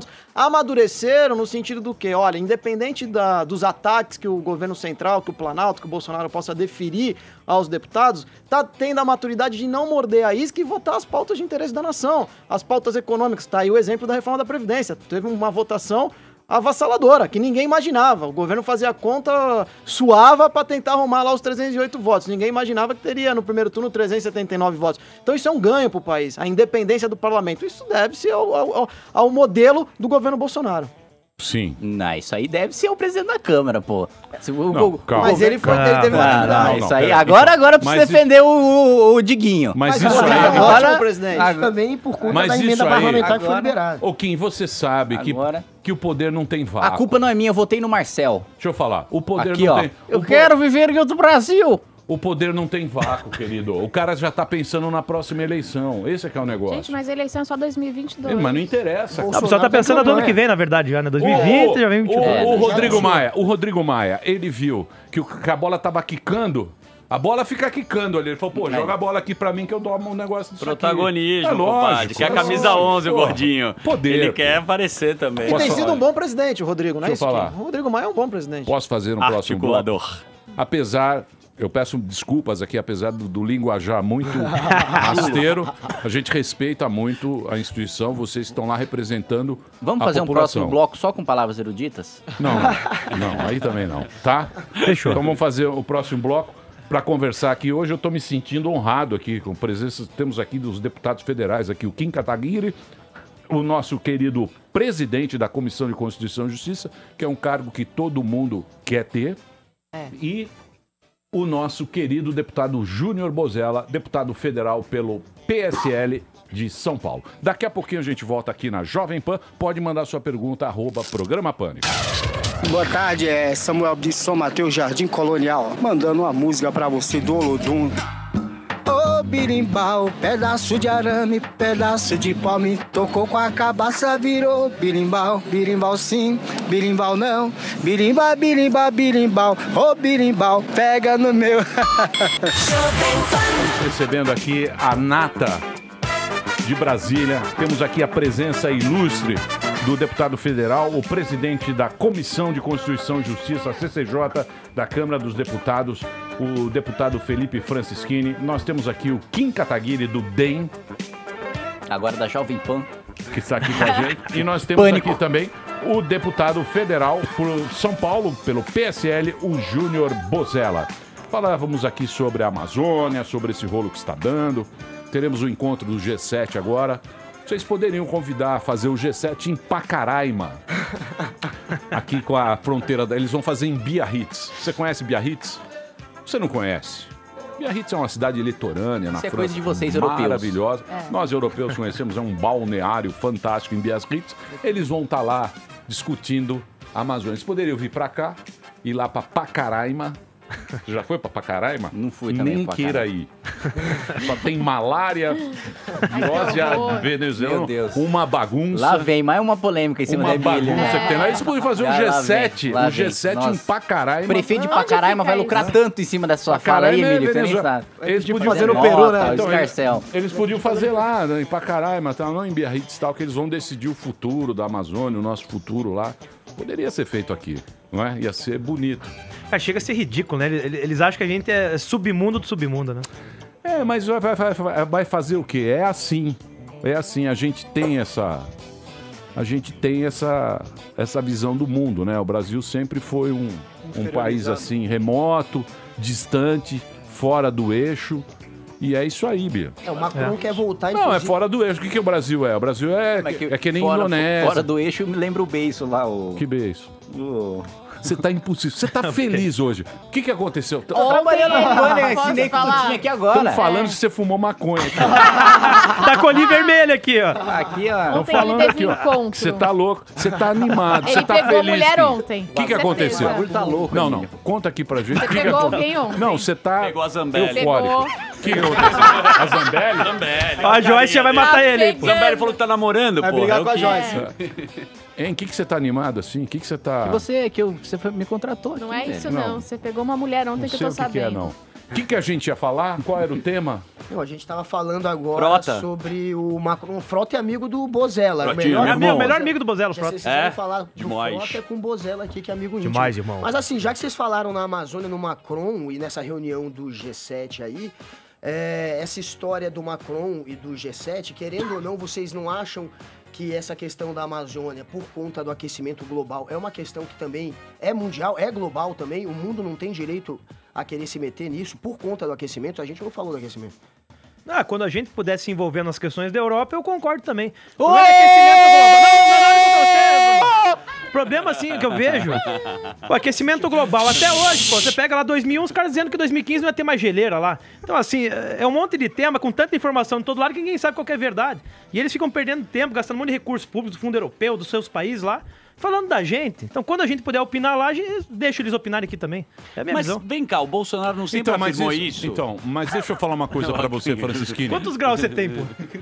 amadureceram no sentido do quê? Olha, independente da, dos ataques que o governo central, que o Planalto, que o Bolsonaro possa deferir aos deputados, tá tendo a maturidade de não morder a isca e votar as pautas de interesse da nação. As pautas econômicas, tá aí o exemplo da reforma da Previdência. Teve uma votação avassaladora, que ninguém imaginava. O governo fazia a conta, suava para tentar arrumar lá os trezentos e oito votos. Ninguém imaginava que teria no primeiro turno trezentos e setenta e nove votos. Então isso é um ganho para o país, a independência do parlamento. Isso deve-se ao, ao, ao modelo do governo Bolsonaro. Sim. Não, isso aí deve ser o presidente da Câmara, pô. Se o, Não, o, calma. Mas ele foi, ele teve Ah, não, uma isso não, aí. pera, Agora, agora eu preciso mas defender o, o, o Diguinho. Mas, Mas isso agora aí... é agora- ótimo, presidente. agora- Também por conta Mas da isso emenda aí- parlamentar que foi agora- liberada. Ô, Kim, você sabe que, Agora- que o poder não tem vácuo. A culpa não é minha, eu votei no Marcel. Deixa eu falar. O poder Aqui, não ó. tem... Eu o po- quero viver em outro Brasil. O poder não tem vácuo, querido. O cara já tá pensando na próxima eleição. Esse é que é o negócio. Gente, mas a eleição é só dois mil e vinte e dois. Mas não interessa. Não, o pessoal tá pensando no ano que vem, na verdade, já, né? dois mil e vinte, O- já vem vinte e o, dois. o Rodrigo Maia, o Rodrigo Maia, ele viu que, o- que a bola tava quicando. A bola fica quicando ali. Ele falou, pô, joga a bola aqui pra mim que eu dou um negócio disso Protagonismo, aqui. É compadre. lógico. Que é a camisa onze, o Porra, gordinho. Poder. Ele quer aparecer também. E tem Posso sido falar? um bom presidente, o Rodrigo, não é Deixa isso? eu falar. Kim? O Rodrigo Maia é um bom presidente. Posso fazer no próximo bloco? Articulador. Apesar, eu peço desculpas aqui, apesar do, do linguajar muito rasteiro, a gente respeita muito a instituição, vocês estão lá representando Vamos a fazer um população. próximo bloco só com palavras eruditas? Não, não, aí também não, tá? Fechou. Então vamos fazer o próximo bloco para conversar aqui. Hoje eu estou me sentindo honrado aqui com a presença, temos aqui dos deputados federais aqui, o Kim Kataguiri, o nosso querido presidente da Comissão de Constituição e Justiça, que é um cargo que todo mundo quer ter, e o nosso querido deputado Júnior Bozella, deputado federal pelo P S L de São Paulo. Daqui a pouquinho a gente volta aqui na Jovem Pan. Pode mandar sua pergunta, arroba Programa Pânico. Boa tarde, é Samuel de São Mateus, Jardim Colonial, mandando uma música pra você do Olodum. Ô birimbau, pedaço de arame, pedaço de pau, me tocou com a cabaça, virou birimbau, birimbau sim, birimbau não, birimba, birimba, birimbau, ô birimbau, pega no meu. Estamos recebendo aqui a nata de Brasília. Temos aqui a presença ilustre do deputado federal, o presidente da Comissão de Constituição e Justiça, a C C J, da Câmara dos Deputados, o deputado Felipe Francischini. Nós temos aqui o Kim Kataguiri, do D E M. Agora da Jovem Pan. Que está aqui com a gente. E nós temos Pânico. aqui também o deputado federal por São Paulo, pelo P S L, o Júnior Bozella. Falávamos aqui sobre a Amazônia, sobre esse rolo que está dando. Teremos o encontro do G sete agora. Vocês poderiam convidar a fazer o G sete em Pacaraima. Aqui com a fronteira. Da... Eles vão fazer em Biarritz. Você conhece Biarritz? Você não conhece? Biarritz é uma cidade litorânea na Isso é França. coisa de vocês, europeus. Maravilhosa. É. Nós, europeus, conhecemos, é um balneário fantástico em Biarritz. Eles vão estar lá discutindo a Amazônia. Eles poderiam vir para cá, ir lá para Pacaraima. Já foi para Pacaraima? Não fui também. Nem pra queira Pacaraima. ir. Só tem malária, virose a venezuelana, Meu Deus. uma bagunça. Lá vem mais uma polêmica em cima Uma da Emília. bagunça que tem lá. Eles podem fazer um Ah, lá G sete, vem, lá um G vem. sete em Nossa. Pacaraima. O prefeito de Onde Pacaraima fica vai lucrar isso? tanto em cima da sua fala aí, Pacaraima é Emílio, você nem Venezuela. sabe. Eles podiam fazer no Peru, né? Nota, Então, escarcel. eles, eles podiam fazer lá, né, em Pacaraima, tá, não em Biarritz e tal, que eles vão decidir o futuro da Amazônia, o nosso futuro lá. Poderia ser feito aqui, não é? Ia ser bonito. Cara, chega a ser ridículo, né? Eles, eles acham que a gente é submundo do submundo, né? É, mas vai, vai, vai, vai fazer o quê? É assim. É assim, a gente tem essa. A gente tem essa, essa visão do mundo, né? O Brasil sempre foi um, um país assim, remoto, distante, fora do eixo. E é isso aí, Bia. É, o Macron É. quer voltar, Não, é inclusive- fora do eixo. O que, que o Brasil é? O Brasil é, Mas é que nem fora, Indonésia. Fora do eixo, me lembra o beiço lá, o... Que beijo. o... Você tá impossível. Você tá feliz hoje. O que, que aconteceu? Tô trabalhando na Pânico, Posso ensinei que tu falar? tinha aqui agora. Estão falando que você fumou maconha. Tá com o olhinho vermelho aqui, ó. Aqui, ó. Estão Ontem ele falando teve aqui, ó. encontro. Você tá louco, você tá animado, você Ele tá pegou feliz. mulher Kim. ontem. O que, que Com aconteceu? certeza. O bagulho tá louco, Não, não. Emílio. Conta aqui pra gente. Você O que que pegou acon- alguém ontem? Não, você tá Pegou a Zambelli. eufórico. Pegou. O que que aconteceu? A Zambelli? Zambelli. Ó, a Joyce já vai matar Tá ele, hein, pô. pegando. Zambelli falou que tá namorando, Vai pô. brigar com a Joyce. Hein, o que, que você tá animado assim? O que, que você tá... Que você, que eu, você foi- me contratou aqui, Não é velho. isso, Não. não. Você pegou uma mulher ontem Não que eu sei tô o que, que é, sabendo. não. O que, que a gente ia falar? Qual era o tema? Não, a gente estava falando agora Frota. sobre o Macron. Frota é amigo do Bozella. O Frotinho, melhor, irmão. É o melhor amigo do Bozella, o Já Frota. Vocês quiserem É, falar do demais. Frota é com o Bozella aqui, que é amigo íntimo. Demais, irmão. Mas assim, já que vocês falaram na Amazônia, no Macron e nessa reunião do G sete aí, é, essa história do Macron e do G sete, querendo ou não, vocês não acham que essa questão da Amazônia, por conta do aquecimento global, é uma questão que também é mundial, é global também? O mundo não tem direito a querer se meter nisso por conta do aquecimento? A gente não falou do aquecimento. Ah, quando a gente puder se envolver nas questões da Europa, eu concordo também. O problema é aquecimento global. Não, não é nada com você, irmão. O problema, assim, que eu vejo, o aquecimento global, até hoje, pô, você pega lá dois mil e um, os caras dizendo que dois mil e quinze não ia ter mais geleira lá. Então, assim, é um monte de tema com tanta informação de todo lado que ninguém sabe qual que é a verdade. E eles ficam perdendo tempo, gastando um monte de recursos públicos do fundo europeu, dos seus países lá, falando da gente. Então, quando a gente puder opinar lá, a gente deixa eles opinarem aqui também. É a minha Mas visão. vem cá, o Bolsonaro não sempre Então, mas afirmou isso- isso. então, mas deixa eu falar uma coisa pra você, Francisquini. Quantos graus você tem, pô?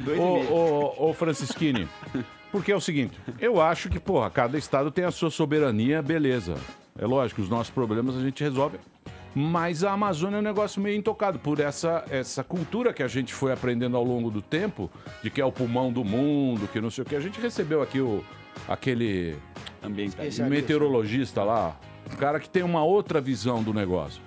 Ô, ô, ô, Francisquini, porque é o seguinte, eu acho que, porra, cada estado tem a sua soberania, beleza. É lógico, os nossos problemas a gente resolve. Mas a Amazônia é um negócio meio intocado por essa, essa cultura que a gente foi aprendendo ao longo do tempo, de que é o pulmão do mundo, que não sei o que. A gente recebeu aqui o, aquele meteorologista lá, um cara que tem uma outra visão do negócio.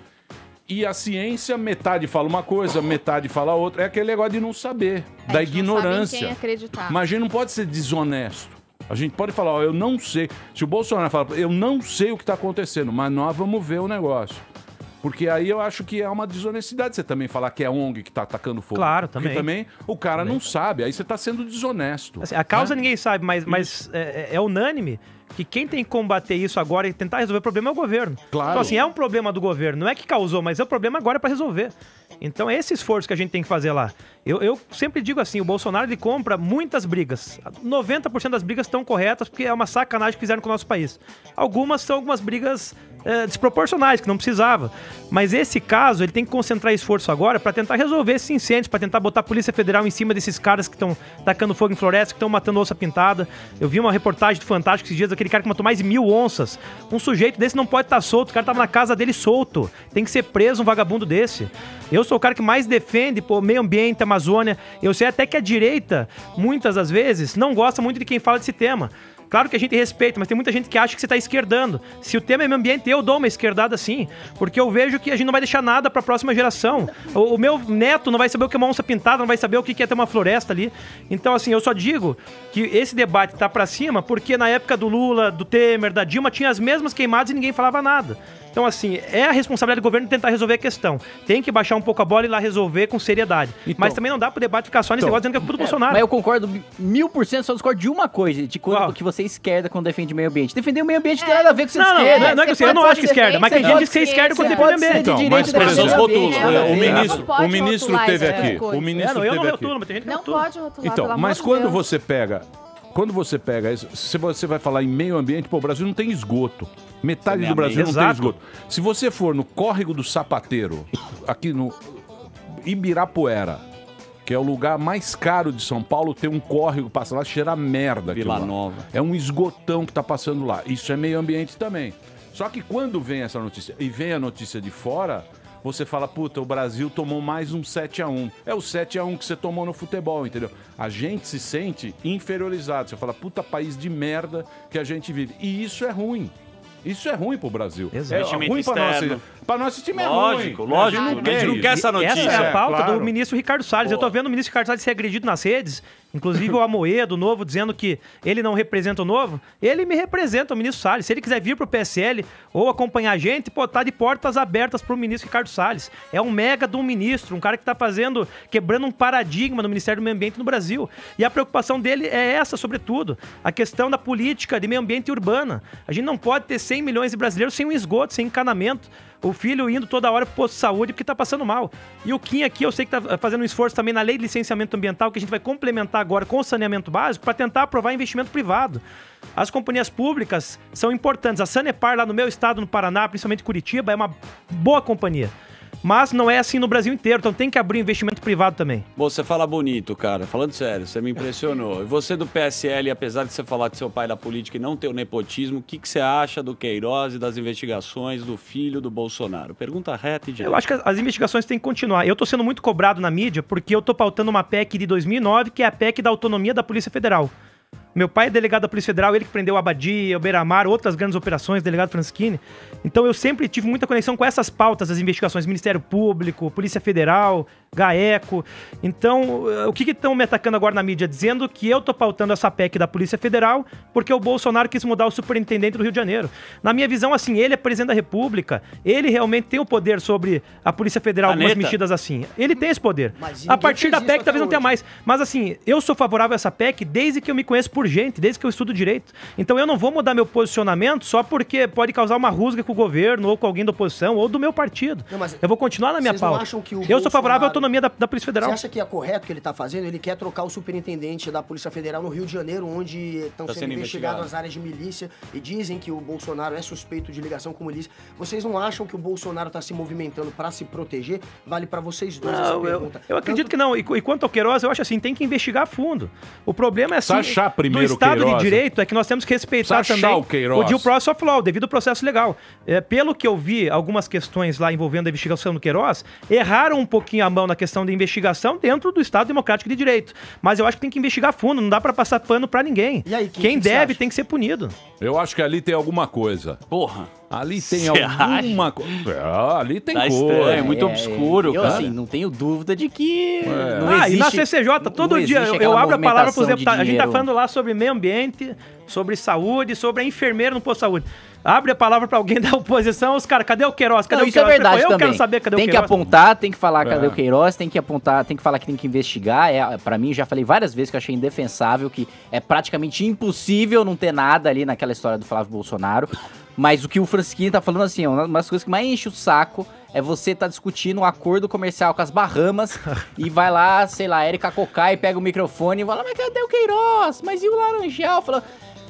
E a ciência, metade fala uma coisa, metade fala outra. É aquele negócio de não saber, É, da a gente não sabe em ignorância. quem acreditar. Mas a gente não pode ser desonesto. A gente pode falar, ó, eu não sei. Se o Bolsonaro fala, eu não sei o que está acontecendo, mas nós vamos ver o negócio. Porque aí eu acho que é uma desonestidade você também falar que é a ONG que está atacando fogo. Claro, Porque também. também o cara não sabe, aí você está sendo desonesto. Assim, a causa né? ninguém sabe, mas, mas é, é unânime que quem tem que combater isso agora e tentar resolver o problema é o governo. Claro. Então, assim, é um problema do governo. Não é que causou, mas é o problema agora para resolver. Então, é esse esforço que a gente tem que fazer lá. Eu, eu sempre digo assim, o Bolsonaro ele compra muitas brigas. noventa por cento das brigas estão corretas, porque é uma sacanagem que fizeram com o nosso país. Algumas são algumas brigas é, desproporcionais, que não precisava. Mas esse caso, ele tem que concentrar esforço agora para tentar resolver esses incêndios, para tentar botar a Polícia Federal em cima desses caras que estão tacando fogo em floresta, que estão matando onça pintada. Eu vi uma reportagem do Fantástico esses dias, aquele cara que matou mais de mil onças. Um sujeito desse não pode estar solto, o cara tava na casa dele solto. Tem que ser preso um vagabundo desse. Eu sou o cara que mais defende pô, meio ambiente, Amazônia. Eu sei até que a direita, muitas das vezes, não gosta muito de quem fala desse tema. Claro que a gente respeita, mas tem muita gente que acha que você está esquerdando. Se o tema é meio ambiente, eu dou uma esquerdada sim. Porque eu vejo que a gente não vai deixar nada para a próxima geração. O, o meu neto não vai saber o que é uma onça pintada, não vai saber o que é ter uma floresta ali. Então, assim, eu só digo que esse debate tá para cima porque na época do Lula, do Temer, da Dilma, tinha as mesmas queimadas e ninguém falava nada. Então, assim, é a responsabilidade do governo tentar resolver a questão. Tem que baixar um pouco a bola e ir lá resolver com seriedade. Então, mas também não dá pro debate ficar só nesse então, negócio dizendo que é tudo é, Bolsonaro. Mas eu concordo mil por cento, só discordo de uma coisa, de quando Qual? que você esquerda quando defende o meio ambiente. Defender o meio ambiente não tem nada a ver com ser Não, não, esquerda. não é- não é que eu sei, eu não acho que esquerda, mas tem gente que diz que você é esquerda quando defende o meio ambiente. Então, mas, por exemplo, o ministro, o ministro teve aqui. O ministro É, não, eu não teve rotulo, aqui. mas tem gente que Não rotula. pode rotular, Então, pelo mas amor de quando Deus. você pega, quando você pega, isso, se você vai falar em meio ambiente, pô, o Brasil não tem esgoto. Metade do Brasil não tem Exato. esgoto. Se você for no Córrego do Sapateiro, aqui no Ibirapuera, que é o lugar mais caro de São Paulo, tem um córrego, passa lá, cheira a merda. aquilo Vila lá. Nova. É um esgotão que tá passando lá. Isso é meio ambiente também. Só que quando vem essa notícia, e vem a notícia de fora, você fala, puta, o Brasil tomou mais um sete a um. É o sete a um que você tomou no futebol, entendeu? A gente se sente inferiorizado. Você fala, puta, país de merda que a gente vive. E isso é ruim. Isso é ruim pro Brasil. Exato. É ruim pra Externo. nossa, pra nosso time é Lógico, ruim. lógico. A gente não quer, A gente não isso. quer essa notícia. Essa é a pauta claro. do ministro Ricardo Salles. Eu tô vendo o ministro Ricardo Salles ser agredido nas redes, inclusive o Amoedo, o Novo, dizendo que ele não representa o Novo. Ele me representa, o ministro Salles. Se ele quiser vir pro P S L ou acompanhar a gente, pô, tá de portas abertas pro ministro Ricardo Salles. É um mega de um ministro, um cara que tá fazendo, quebrando um paradigma no Ministério do Meio Ambiente no Brasil. E a preocupação dele é essa, sobretudo, a questão da política de meio ambiente urbana. A gente não pode ter cem milhões de brasileiros sem um esgoto, sem encanamento. O filho indo toda hora pro posto de saúde porque tá passando mal. E o Kim aqui, eu sei que tá fazendo um esforço também na lei de licenciamento ambiental, que a gente vai complementar agora com o saneamento básico, para tentar aprovar investimento privado. As companhias públicas são importantes. A Sanepar, lá no meu estado, no Paraná, principalmente Curitiba, é uma boa companhia. Mas não é assim no Brasil inteiro, então tem que abrir investimento privado também. Você fala bonito, cara. Falando sério, você me impressionou. E você do P S L, apesar de você falar que seu pai é da política e não ter o nepotismo, o que, que você acha do Queiroz e das investigações do filho do Bolsonaro? Pergunta reta e direta. Eu acho que as investigações têm que continuar. Eu tô sendo muito cobrado na mídia porque eu tô pautando uma P E C de dois mil e nove, que é a P E C da autonomia da Polícia Federal. Meu pai é delegado da Polícia Federal, ele que prendeu a Abadia, o Beira-Mar, outras grandes operações, delegado Franschini. Então eu sempre tive muita conexão com essas pautas das investigações, Ministério Público, Polícia Federal, GAECO. Então, o que estão me atacando agora na mídia? Dizendo que eu tô pautando essa P E C da Polícia Federal porque o Bolsonaro quis mudar o superintendente do Rio de Janeiro. Na minha visão, assim, ele é presidente da República, ele realmente tem o poder sobre a Polícia Federal, algumas mexidas assim. Ele tem esse poder. A partir da P E C talvez não tenha mais. Mas assim, eu sou favorável a essa P E C desde que eu me conheço por gente, desde que eu estudo direito. Então eu não vou mudar meu posicionamento só porque pode causar uma rusga com o governo, ou com alguém da oposição, ou do meu partido. Não, eu vou continuar na minha vocês não pauta. acham que o eu sou Bolsonaro- favorável à autonomia da, da Polícia Federal. Você acha que é correto o que ele está fazendo? Ele quer trocar o superintendente da Polícia Federal no Rio de Janeiro, onde estão Tá sendo, sendo investigadas investigado. as áreas de milícia e dizem que o Bolsonaro é suspeito de ligação com milícia. Vocês não acham que o Bolsonaro está se movimentando para se proteger? Vale para vocês dois essa Não, eu, pergunta. eu acredito que não. E, e quanto ao Queiroz, eu acho assim, tem que investigar a fundo. O problema é assim, Precisa achar primeiro do Estado o Queiroz, de Direito é que nós temos que respeitar Precisa achar também o Queiroz. due process of law, devido ao processo legal. É, pelo que eu vi, algumas questões lá envolvendo a investigação do Queiroz, erraram um pouquinho a mão na questão da investigação dentro do Estado Democrático de Direito. Mas eu acho que tem que investigar a fundo, não dá pra passar pano pra ninguém. E aí, Quem, quem que você deve acha? tem que ser punido. Eu acho que ali tem alguma coisa. Porra. Ali tem Cê alguma coisa. Ah, ali tem Tá coisa. estranho, muito obscuro, eu, cara. assim, não tenho dúvida de que É. não ah, existe, e na C C J, todo não dia existe eu, eu aquela abro a palavra para os movimentação de deputados. A gente tá dinheiro. falando lá sobre meio ambiente, sobre saúde, sobre a enfermeira no posto de saúde. Abre a palavra para alguém da oposição, os caras, cadê o Queiroz? Cadê Não, o isso é Queiroz? verdade eu também. quero saber cadê tem o que Queiroz. apontar, tem que falar cadê É. o Queiroz, tem que apontar, tem que falar que tem que investigar. É, para mim, já falei várias vezes que eu achei indefensável, que é praticamente impossível não ter nada ali naquela história do Flávio Bolsonaro. Mas o que o Franschini tá falando assim, uma das coisas que mais enche o saco é você tá discutindo um acordo comercial com as Bahamas e vai lá, sei lá, Érica Cocai pega o microfone e fala, mas cadê o Queiroz? Mas e o Laranjal? Fala,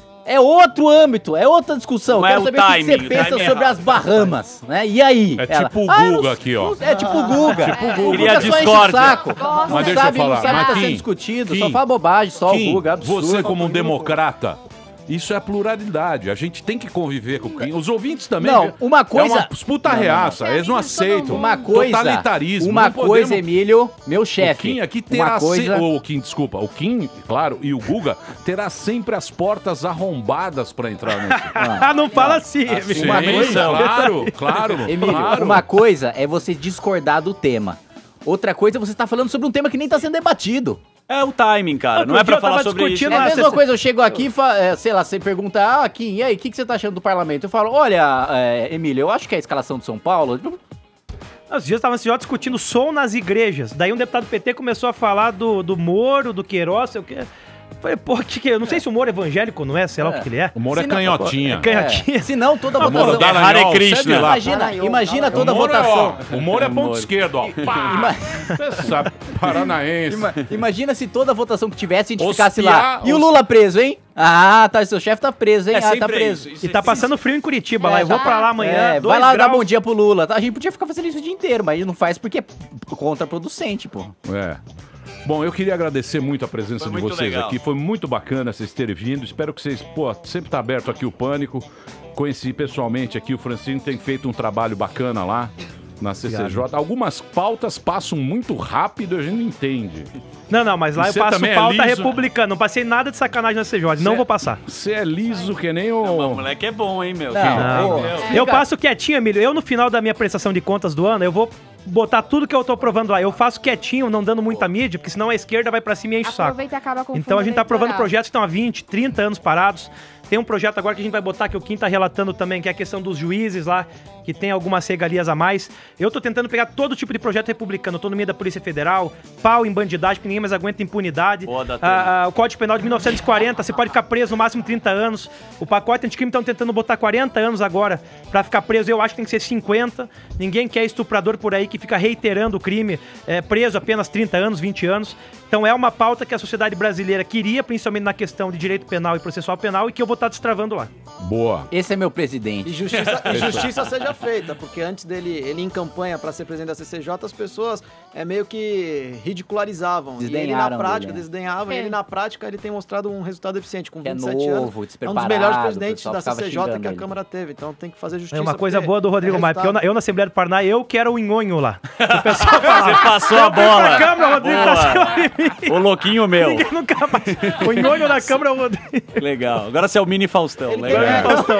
é outro âmbito, é outra discussão. Não Quero é o saber o que timing, você o pensa timing é sobre errado. as Bahamas, né? E aí? É Ela, tipo o "Ah, eu Guga não- aqui, ó. não- É tipo o Guga. Tipo o Guga. O Queria Guga só enche o discórdia. saco. Mas Não deixa eu sabe, não falar, sabe o que tá Kim, sendo discutido, Kim, só fala bobagem, só Kim, o Guga, absurdo. Você como um democrata, isso é pluralidade. A gente tem que conviver com quem. Os ouvintes também. Não, uma coisa- É uma puta reaça. Eles não aceitam. Uma coisa, Totalitarismo. uma Não podemos- coisa, Emílio, meu O chefe. Kim aqui terá uma coisa... sempre. O Kim, desculpa. O Kim, claro, e o Guga terá sempre as portas arrombadas pra entrar nesse. Ah, não fala assim, Sim, Emílio. Uma coisa- claro, claro. Emílio, claro. uma coisa é você discordar do tema. Outra coisa é você estar falando sobre um tema que nem tá sendo debatido. É o timing, cara. Outro Não é dia pra eu tava falar sobre isso. discutindo É a lá, mesma cê- coisa, eu chego aqui e fa- é, sei lá, você pergunta, ah, Kim, e aí, o que, que você tá achando do parlamento? Eu falo, olha, é, Emílio, eu acho que é a escalação de São Paulo. Os dias estavam assim, ó, discutindo som nas igrejas. Daí um deputado do P T começou a falar do, do Moro, do Queiroz, sei o quê. Falei, pô, que que é? Eu não sei se o Moro é evangélico, não é? Sei lá o que que ele é. O Moro é Se não- canhotinha. É canhotinha. É, se não, toda Ah, votação... Moro É Dallagnol, Hare Krishna. segue lá. Imagina, Dallagnol, imagina Dallagnol. toda O Moro, votação... é, ó, o Moro é ponto Moro. esquerdo, ó. Pá! Ima- Você sabe, paranaense. Ima- Imagina se toda votação que tivesse a gente Os ficasse pia- lá. E o os- Lula preso, hein? Ah, tá, seu chefe tá preso, hein? É ah, tá sempre preso. isso. Isso E tá é- passando frio em Curitiba lá. É, Eu vou tá- pra lá amanhã. É, dois vai lá dar graus. bom dia pro Lula. A gente podia ficar fazendo isso o dia inteiro, mas não faz porque é contraproducente, pô. É. Bom, eu queria agradecer muito a presença Foi de muito vocês legal. aqui. Foi muito bacana vocês terem vindo. Espero que vocês, pô, sempre tá aberto aqui o Pânico. Conheci pessoalmente aqui o Francine, tem feito um trabalho bacana lá na C C J. Algumas pautas passam muito rápido e a gente não entende. Não, não, mas lá E eu você passo também é pauta liso? republicana. Não passei nada de sacanagem na C C J. Não Cê- vou passar. Você é liso que nem o... O moleque é bom, hein, meu? Não, Não. pô, Meu. Eu passo quietinho, Emílio. Eu, no final da minha prestação de contas do ano, eu vou botar tudo que eu tô aprovando lá. Eu faço quietinho, não dando muita mídia, porque senão a esquerda vai pra cima e enche o saco. Aproveita e acaba com o Então a fundo gente tá aprovando eleitoral. projetos que estão há vinte, trinta anos parados. Tem um projeto agora que a gente vai botar, que o Kim tá relatando também, que é a questão dos juízes lá, que tem algumas regalias a mais. Eu tô tentando pegar todo tipo de projeto republicano, autonomia da Polícia Federal, pau em bandidagem, porque ninguém mais aguenta impunidade. Boa, Datena. Ah, ah, o Código Penal de mil novecentos e quarenta, você pode ficar preso no máximo trinta anos. O pacote anticrime estão tentando botar quarenta anos agora pra ficar preso. Eu acho que tem que ser cinquenta. Ninguém quer estuprador por aí que fica reiterando o crime, é, preso apenas trinta anos, vinte anos. Então é uma pauta que a sociedade brasileira queria, principalmente na questão de direito penal e processual penal, e que eu vou estar destravando lá. Boa. Esse é meu presidente. E justiça, e justiça seja feita, porque antes dele ele ir em campanha para ser presidente da C C J, as pessoas é, meio que ridicularizavam. E ele na Desdenharam prática, dele, né? desdenhavam, e É. ele na prática ele tem mostrado um resultado eficiente, com É vinte e sete novo, anos. É um dos despreparado, melhores o presidentes pessoal da C ficava C J que a xingando ele. Câmara teve, então tem que fazer justiça. É uma coisa porque boa do Rodrigo é Maia, porque eu na, resultado. eu na Assembleia do Paraná, eu que era o nhonho lá. O pessoal Você passou a eu fui bola. pra Câmara, o Rodrigo Boa. pra cima de mim. O louquinho meu. Ninguém nunca mais. O nhonho da Câmara é o Rodrigo. Legal. Agora você é o mini Faustão. Ele Legal. tem- É. Faustão.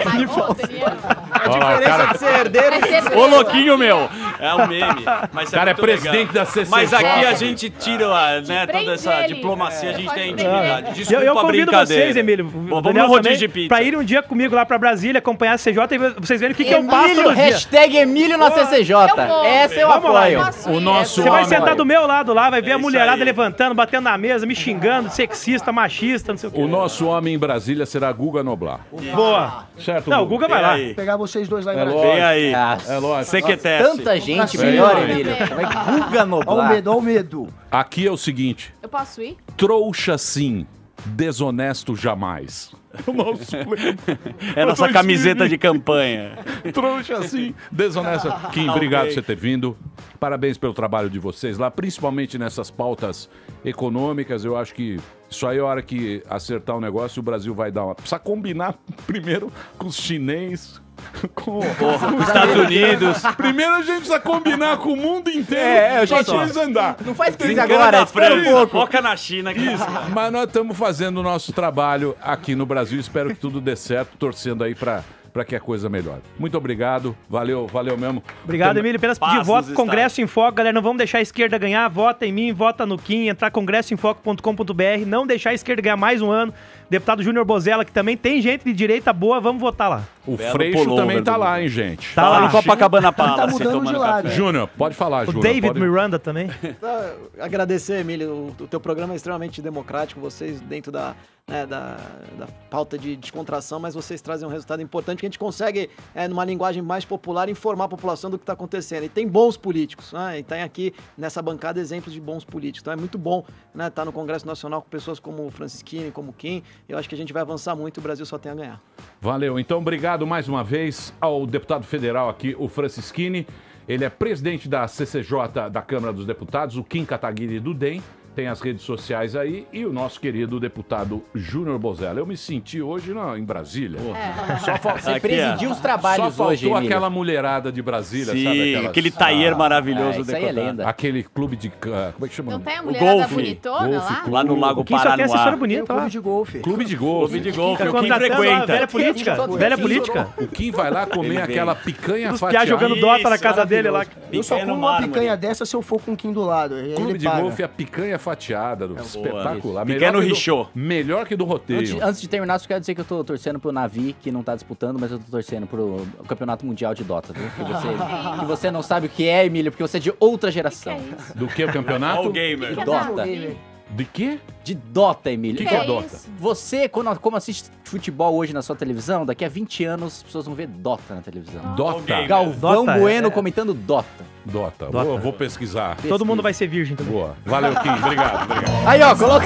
A diferença de ser herdeiro e de ser... Ô louquinho meu. É um meme. Mas O cara é muito presidente legal. da C C J. Mas aqui a gente tira a, né, Prende toda essa ele. diplomacia, a gente É. tem Pode intimidade. Eu, Desculpa eu a convido brincadeira. vocês, Emílio, Bom, o vamos Daniel no rodízio também, de pizza. pra ir um dia comigo lá pra Brasília, acompanhar a C C J e vocês verem o que, que eu passo Emílio, todo dia. hashtag Emílio na C C J. Eu vou. Essa eu Vamos lá, apoio. Posso ir? O nosso Você vai homem- sentar do meu lado lá, vai ver É a isso mulherada aí. levantando, batendo na mesa, me xingando, sexista, machista, não sei o quê. O nosso homem em Brasília será Guga Noblar. Boa. Certo, Não, o Guga vai Vem lá. aí. Pegar vocês dois lá em É Brasília. lógico. Vem aí. Ah, É lógico. Você que teste. Tanta gente, cima. melhor, É. Emílio. Vai Guga Olha o Noblar. medo, olha o medo. Aqui é o seguinte: Eu posso ir? trouxa sim, desonesto jamais. O nosso É a nossa camiseta de campanha. trouxa sim, desonesto. Kim, obrigado por você ter vindo. Parabéns pelo trabalho de vocês lá, principalmente nessas pautas econômicas. Eu acho que isso aí é a hora que acertar o negócio, o Brasil vai dar uma. Precisa combinar primeiro com os chineses. Com Os Estados Unidos. Primeiro a gente precisa combinar com o mundo inteiro É, pra gente, coisa andar. Não faz crise Desencana agora, da espera um França, pouco. foca na China. Que Isso, mas nós estamos fazendo o nosso trabalho aqui no Brasil. Espero que tudo dê certo, torcendo aí para para que a coisa melhore. Muito obrigado, valeu, valeu mesmo. Obrigado, Também- Emílio. Apenas Paz pedir nos voto, estados. Congresso em Foco. Galera, não vamos deixar a esquerda ganhar. Vota em mim, vota no Kim. Entrar congresso em foco ponto com ponto b r. Não deixar a esquerda ganhar mais um ano. Deputado Júnior Bozella, que também tem gente de direita boa. Vamos votar lá. O Belo Freixo pullover também tá do- lá, hein, gente. Tá Tá lá lá. no Copacabana Tá Palace mudando tomando de lado. café. Júnior, pode falar, O Júnior. David pode... Miranda também. Ah, agradecer, Emílio, o, o teu programa é extremamente democrático, vocês dentro da, né, da, da pauta de descontração, mas vocês trazem um resultado importante que a gente consegue, é, numa linguagem mais popular, informar a população do que está acontecendo. E tem bons políticos, né? E tem aqui nessa bancada exemplos de bons políticos. Então é muito bom, né, estar no Congresso Nacional com pessoas como o Francisquini, como o Kim. Eu acho que a gente vai avançar muito e o Brasil só tem a ganhar. Valeu. Então, obrigado mais uma vez ao deputado federal aqui, o Francisquini. Ele é presidente da C C J da Câmara dos Deputados, o Kim Kataguiri do D E M. Tem as redes sociais aí e o nosso querido deputado Júnior Bozella. Eu me senti hoje não, em Brasília. Só, fal... Você Aqui, presidiu ó. os trabalhos Só faltou hoje, Emílio. aquela mulherada de Brasília, Sim, sabe? Aquelas... aquele taier Ah, maravilhoso. isso aí é decotado. lenda. Aquele clube de... ah, como é que chama? Não tem a O mulherada golfe. bonitona Golfe, lá? Lá no Lago O Kim só tem assessora Paranoá. Tem o bonita lá. clube de golfe. Clube de golfe. Clube de golfe, Tá o Kim contratando a frequenta. velha política. Velha política. O Kim vai lá comer Ele vem. aquela picanha Os piá fatiada. jogando Dota na Isso, casa dele lá. Eu só Picanha como no uma mármore. picanha dessa se eu for com o Kim do lado. Aí Clube ele de paga. golfe é a picanha fatiada, do espetacular. Pequeno que do- richô. Melhor que do roteiro. Antes, antes de terminar, só quero dizer que eu tô torcendo pro Navi, que não tá disputando, mas eu tô torcendo pro Campeonato Mundial de Dota, viu? Que você, que você não sabe o que é, Emílio, porque você é de outra geração. Do que o campeonato? All gamer. De Dota. De quê? De Dota, Emílio. Que que é Dota? Você, quando, como assiste futebol hoje na sua televisão, daqui a vinte anos as pessoas vão ver Dota na televisão. Dota. Galvão Dota, Bueno é- comentando Dota. Dota. Dota. Vou, vou pesquisar. Todo mundo vai ser virgem também. Boa. Valeu, Kim. Obrigado, obrigado. Aí, ó, coloca.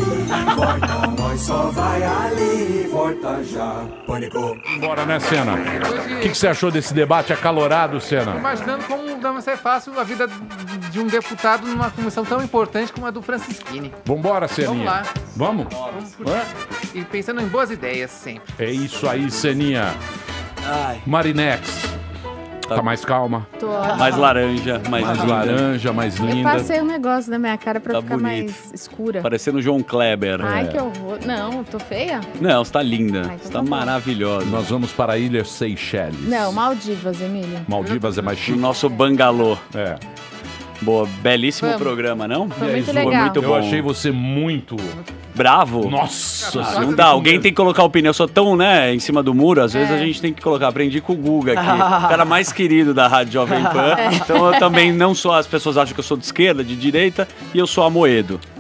Volta, nós só vai ali, volta já. Pânico. Bora, né, Senna? O que, que você achou desse debate acalorado, Senna? Imaginando como deve ser fácil a vida de um deputado numa comissão tão importante como a do Francisquini. Vambora, Seninha. Vamos lá. Vamos? Vamos curtir. E pensando em boas ideias sempre. É isso aí, Seninha. Ai. Marinex. Tá mais calma, Tô. Mais laranja, mais, mais linda. laranja, mais Eu linda. passei um negócio na minha cara pra Tá ficar bonito. mais escura. Parecendo o João Kleber. Ai, É. que horror. Não, tô feia? Não, você tá linda. Ai, então Você tá tá bom. maravilhosa. Nós vamos para a Ilha Seychelles. Não, Maldivas, Emílio. Maldivas é mais O chique. nosso bangalô. É. Boa, belíssimo Vamos. programa, não? Foi E aí, muito Zu, legal. muito Eu bom. achei você muito... Bravo? Nossa Não senhora. dá, alguém tem que colocar opinião. Eu sou tão, né, em cima do muro, às vezes É. a gente tem que colocar. Aprendi com o Guga aqui, o cara mais querido da Rádio Jovem Pan. Então eu também não sou, as pessoas acham que eu sou de esquerda, de direita, e eu sou Amoedo.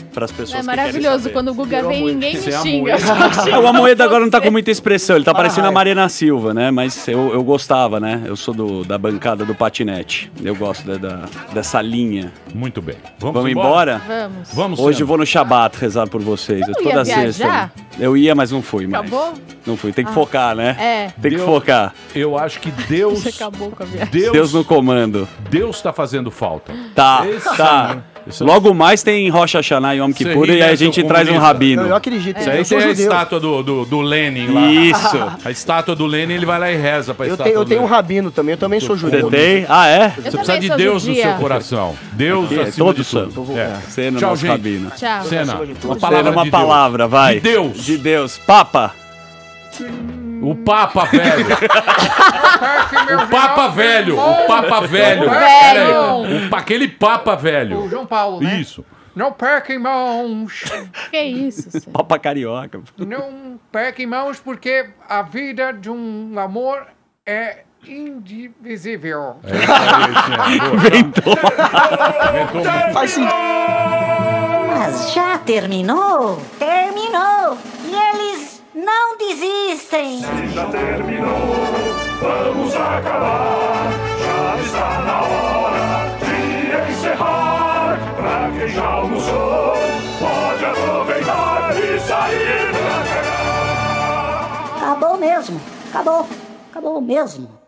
para as pessoas É que maravilhoso, querem quando o Guga vem, ninguém me Você é xinga. É, o Amoedo agora não tá com muita expressão, ele tá parecendo a Mariana Silva, né? Mas eu, eu gostava, né? Eu sou do, da bancada do patinete. Eu gosto da, da- dessa linha. Muito bem. Vamos, Vamos embora? embora? Vamos. Vamos, Hoje Senna. eu vou no Shabat rezar por vocês. Você não toda ia sexta. viajar? Eu ia, mas não fui mais. Acabou? Não fui. Tem que Ah. focar, né? É. Tem que Deu- focar. Eu acho que Deus... Você acabou com a viagem. Deus, Deus no comando. Deus tá fazendo falta. Tá, Esse- tá. Esse- Logo mais tem Rosh Hashanah e Yom Você Kippur ri, e aí né, a gente seu traz um comunista? rabino. Eu, eu acredito. Isso aí eu sou tem a judeu. estátua do, do, do Lenin lá. Isso. A estátua do Lenin, ele vai lá e reza pra Eu estátua tenho, eu do tenho um Lenin. rabino também, eu também sou Você judeu. tem? Ah, é? Eu Você também precisa de sou Deus no judia. seu coração. Deus Aqui é acima todo de santo. tudo. É. É. Você no Tchau, nosso gente. rabino. Tchau. Cena, uma Você palavra uma de palavra, vai. De Deus. De Deus. Papa. O Papa Velho. O Papa Velho. O Papa Velho. Velho. Peraí. O pa- Aquele Papa O Velho. João Paulo, né? Isso. Não perca irmãos. Que isso, Cê? Papa carioca. Não perca irmãos porque a vida de um amor é indivisível. Inventou. Faz sentido. Mas já terminou? Terminou! E eles não desistem! Já terminou, vamos acabar. Já está na hora de encerrar. Pra quem já almoçou, pode aproveitar e sair pra cá. Acabou mesmo! Acabou! Acabou mesmo!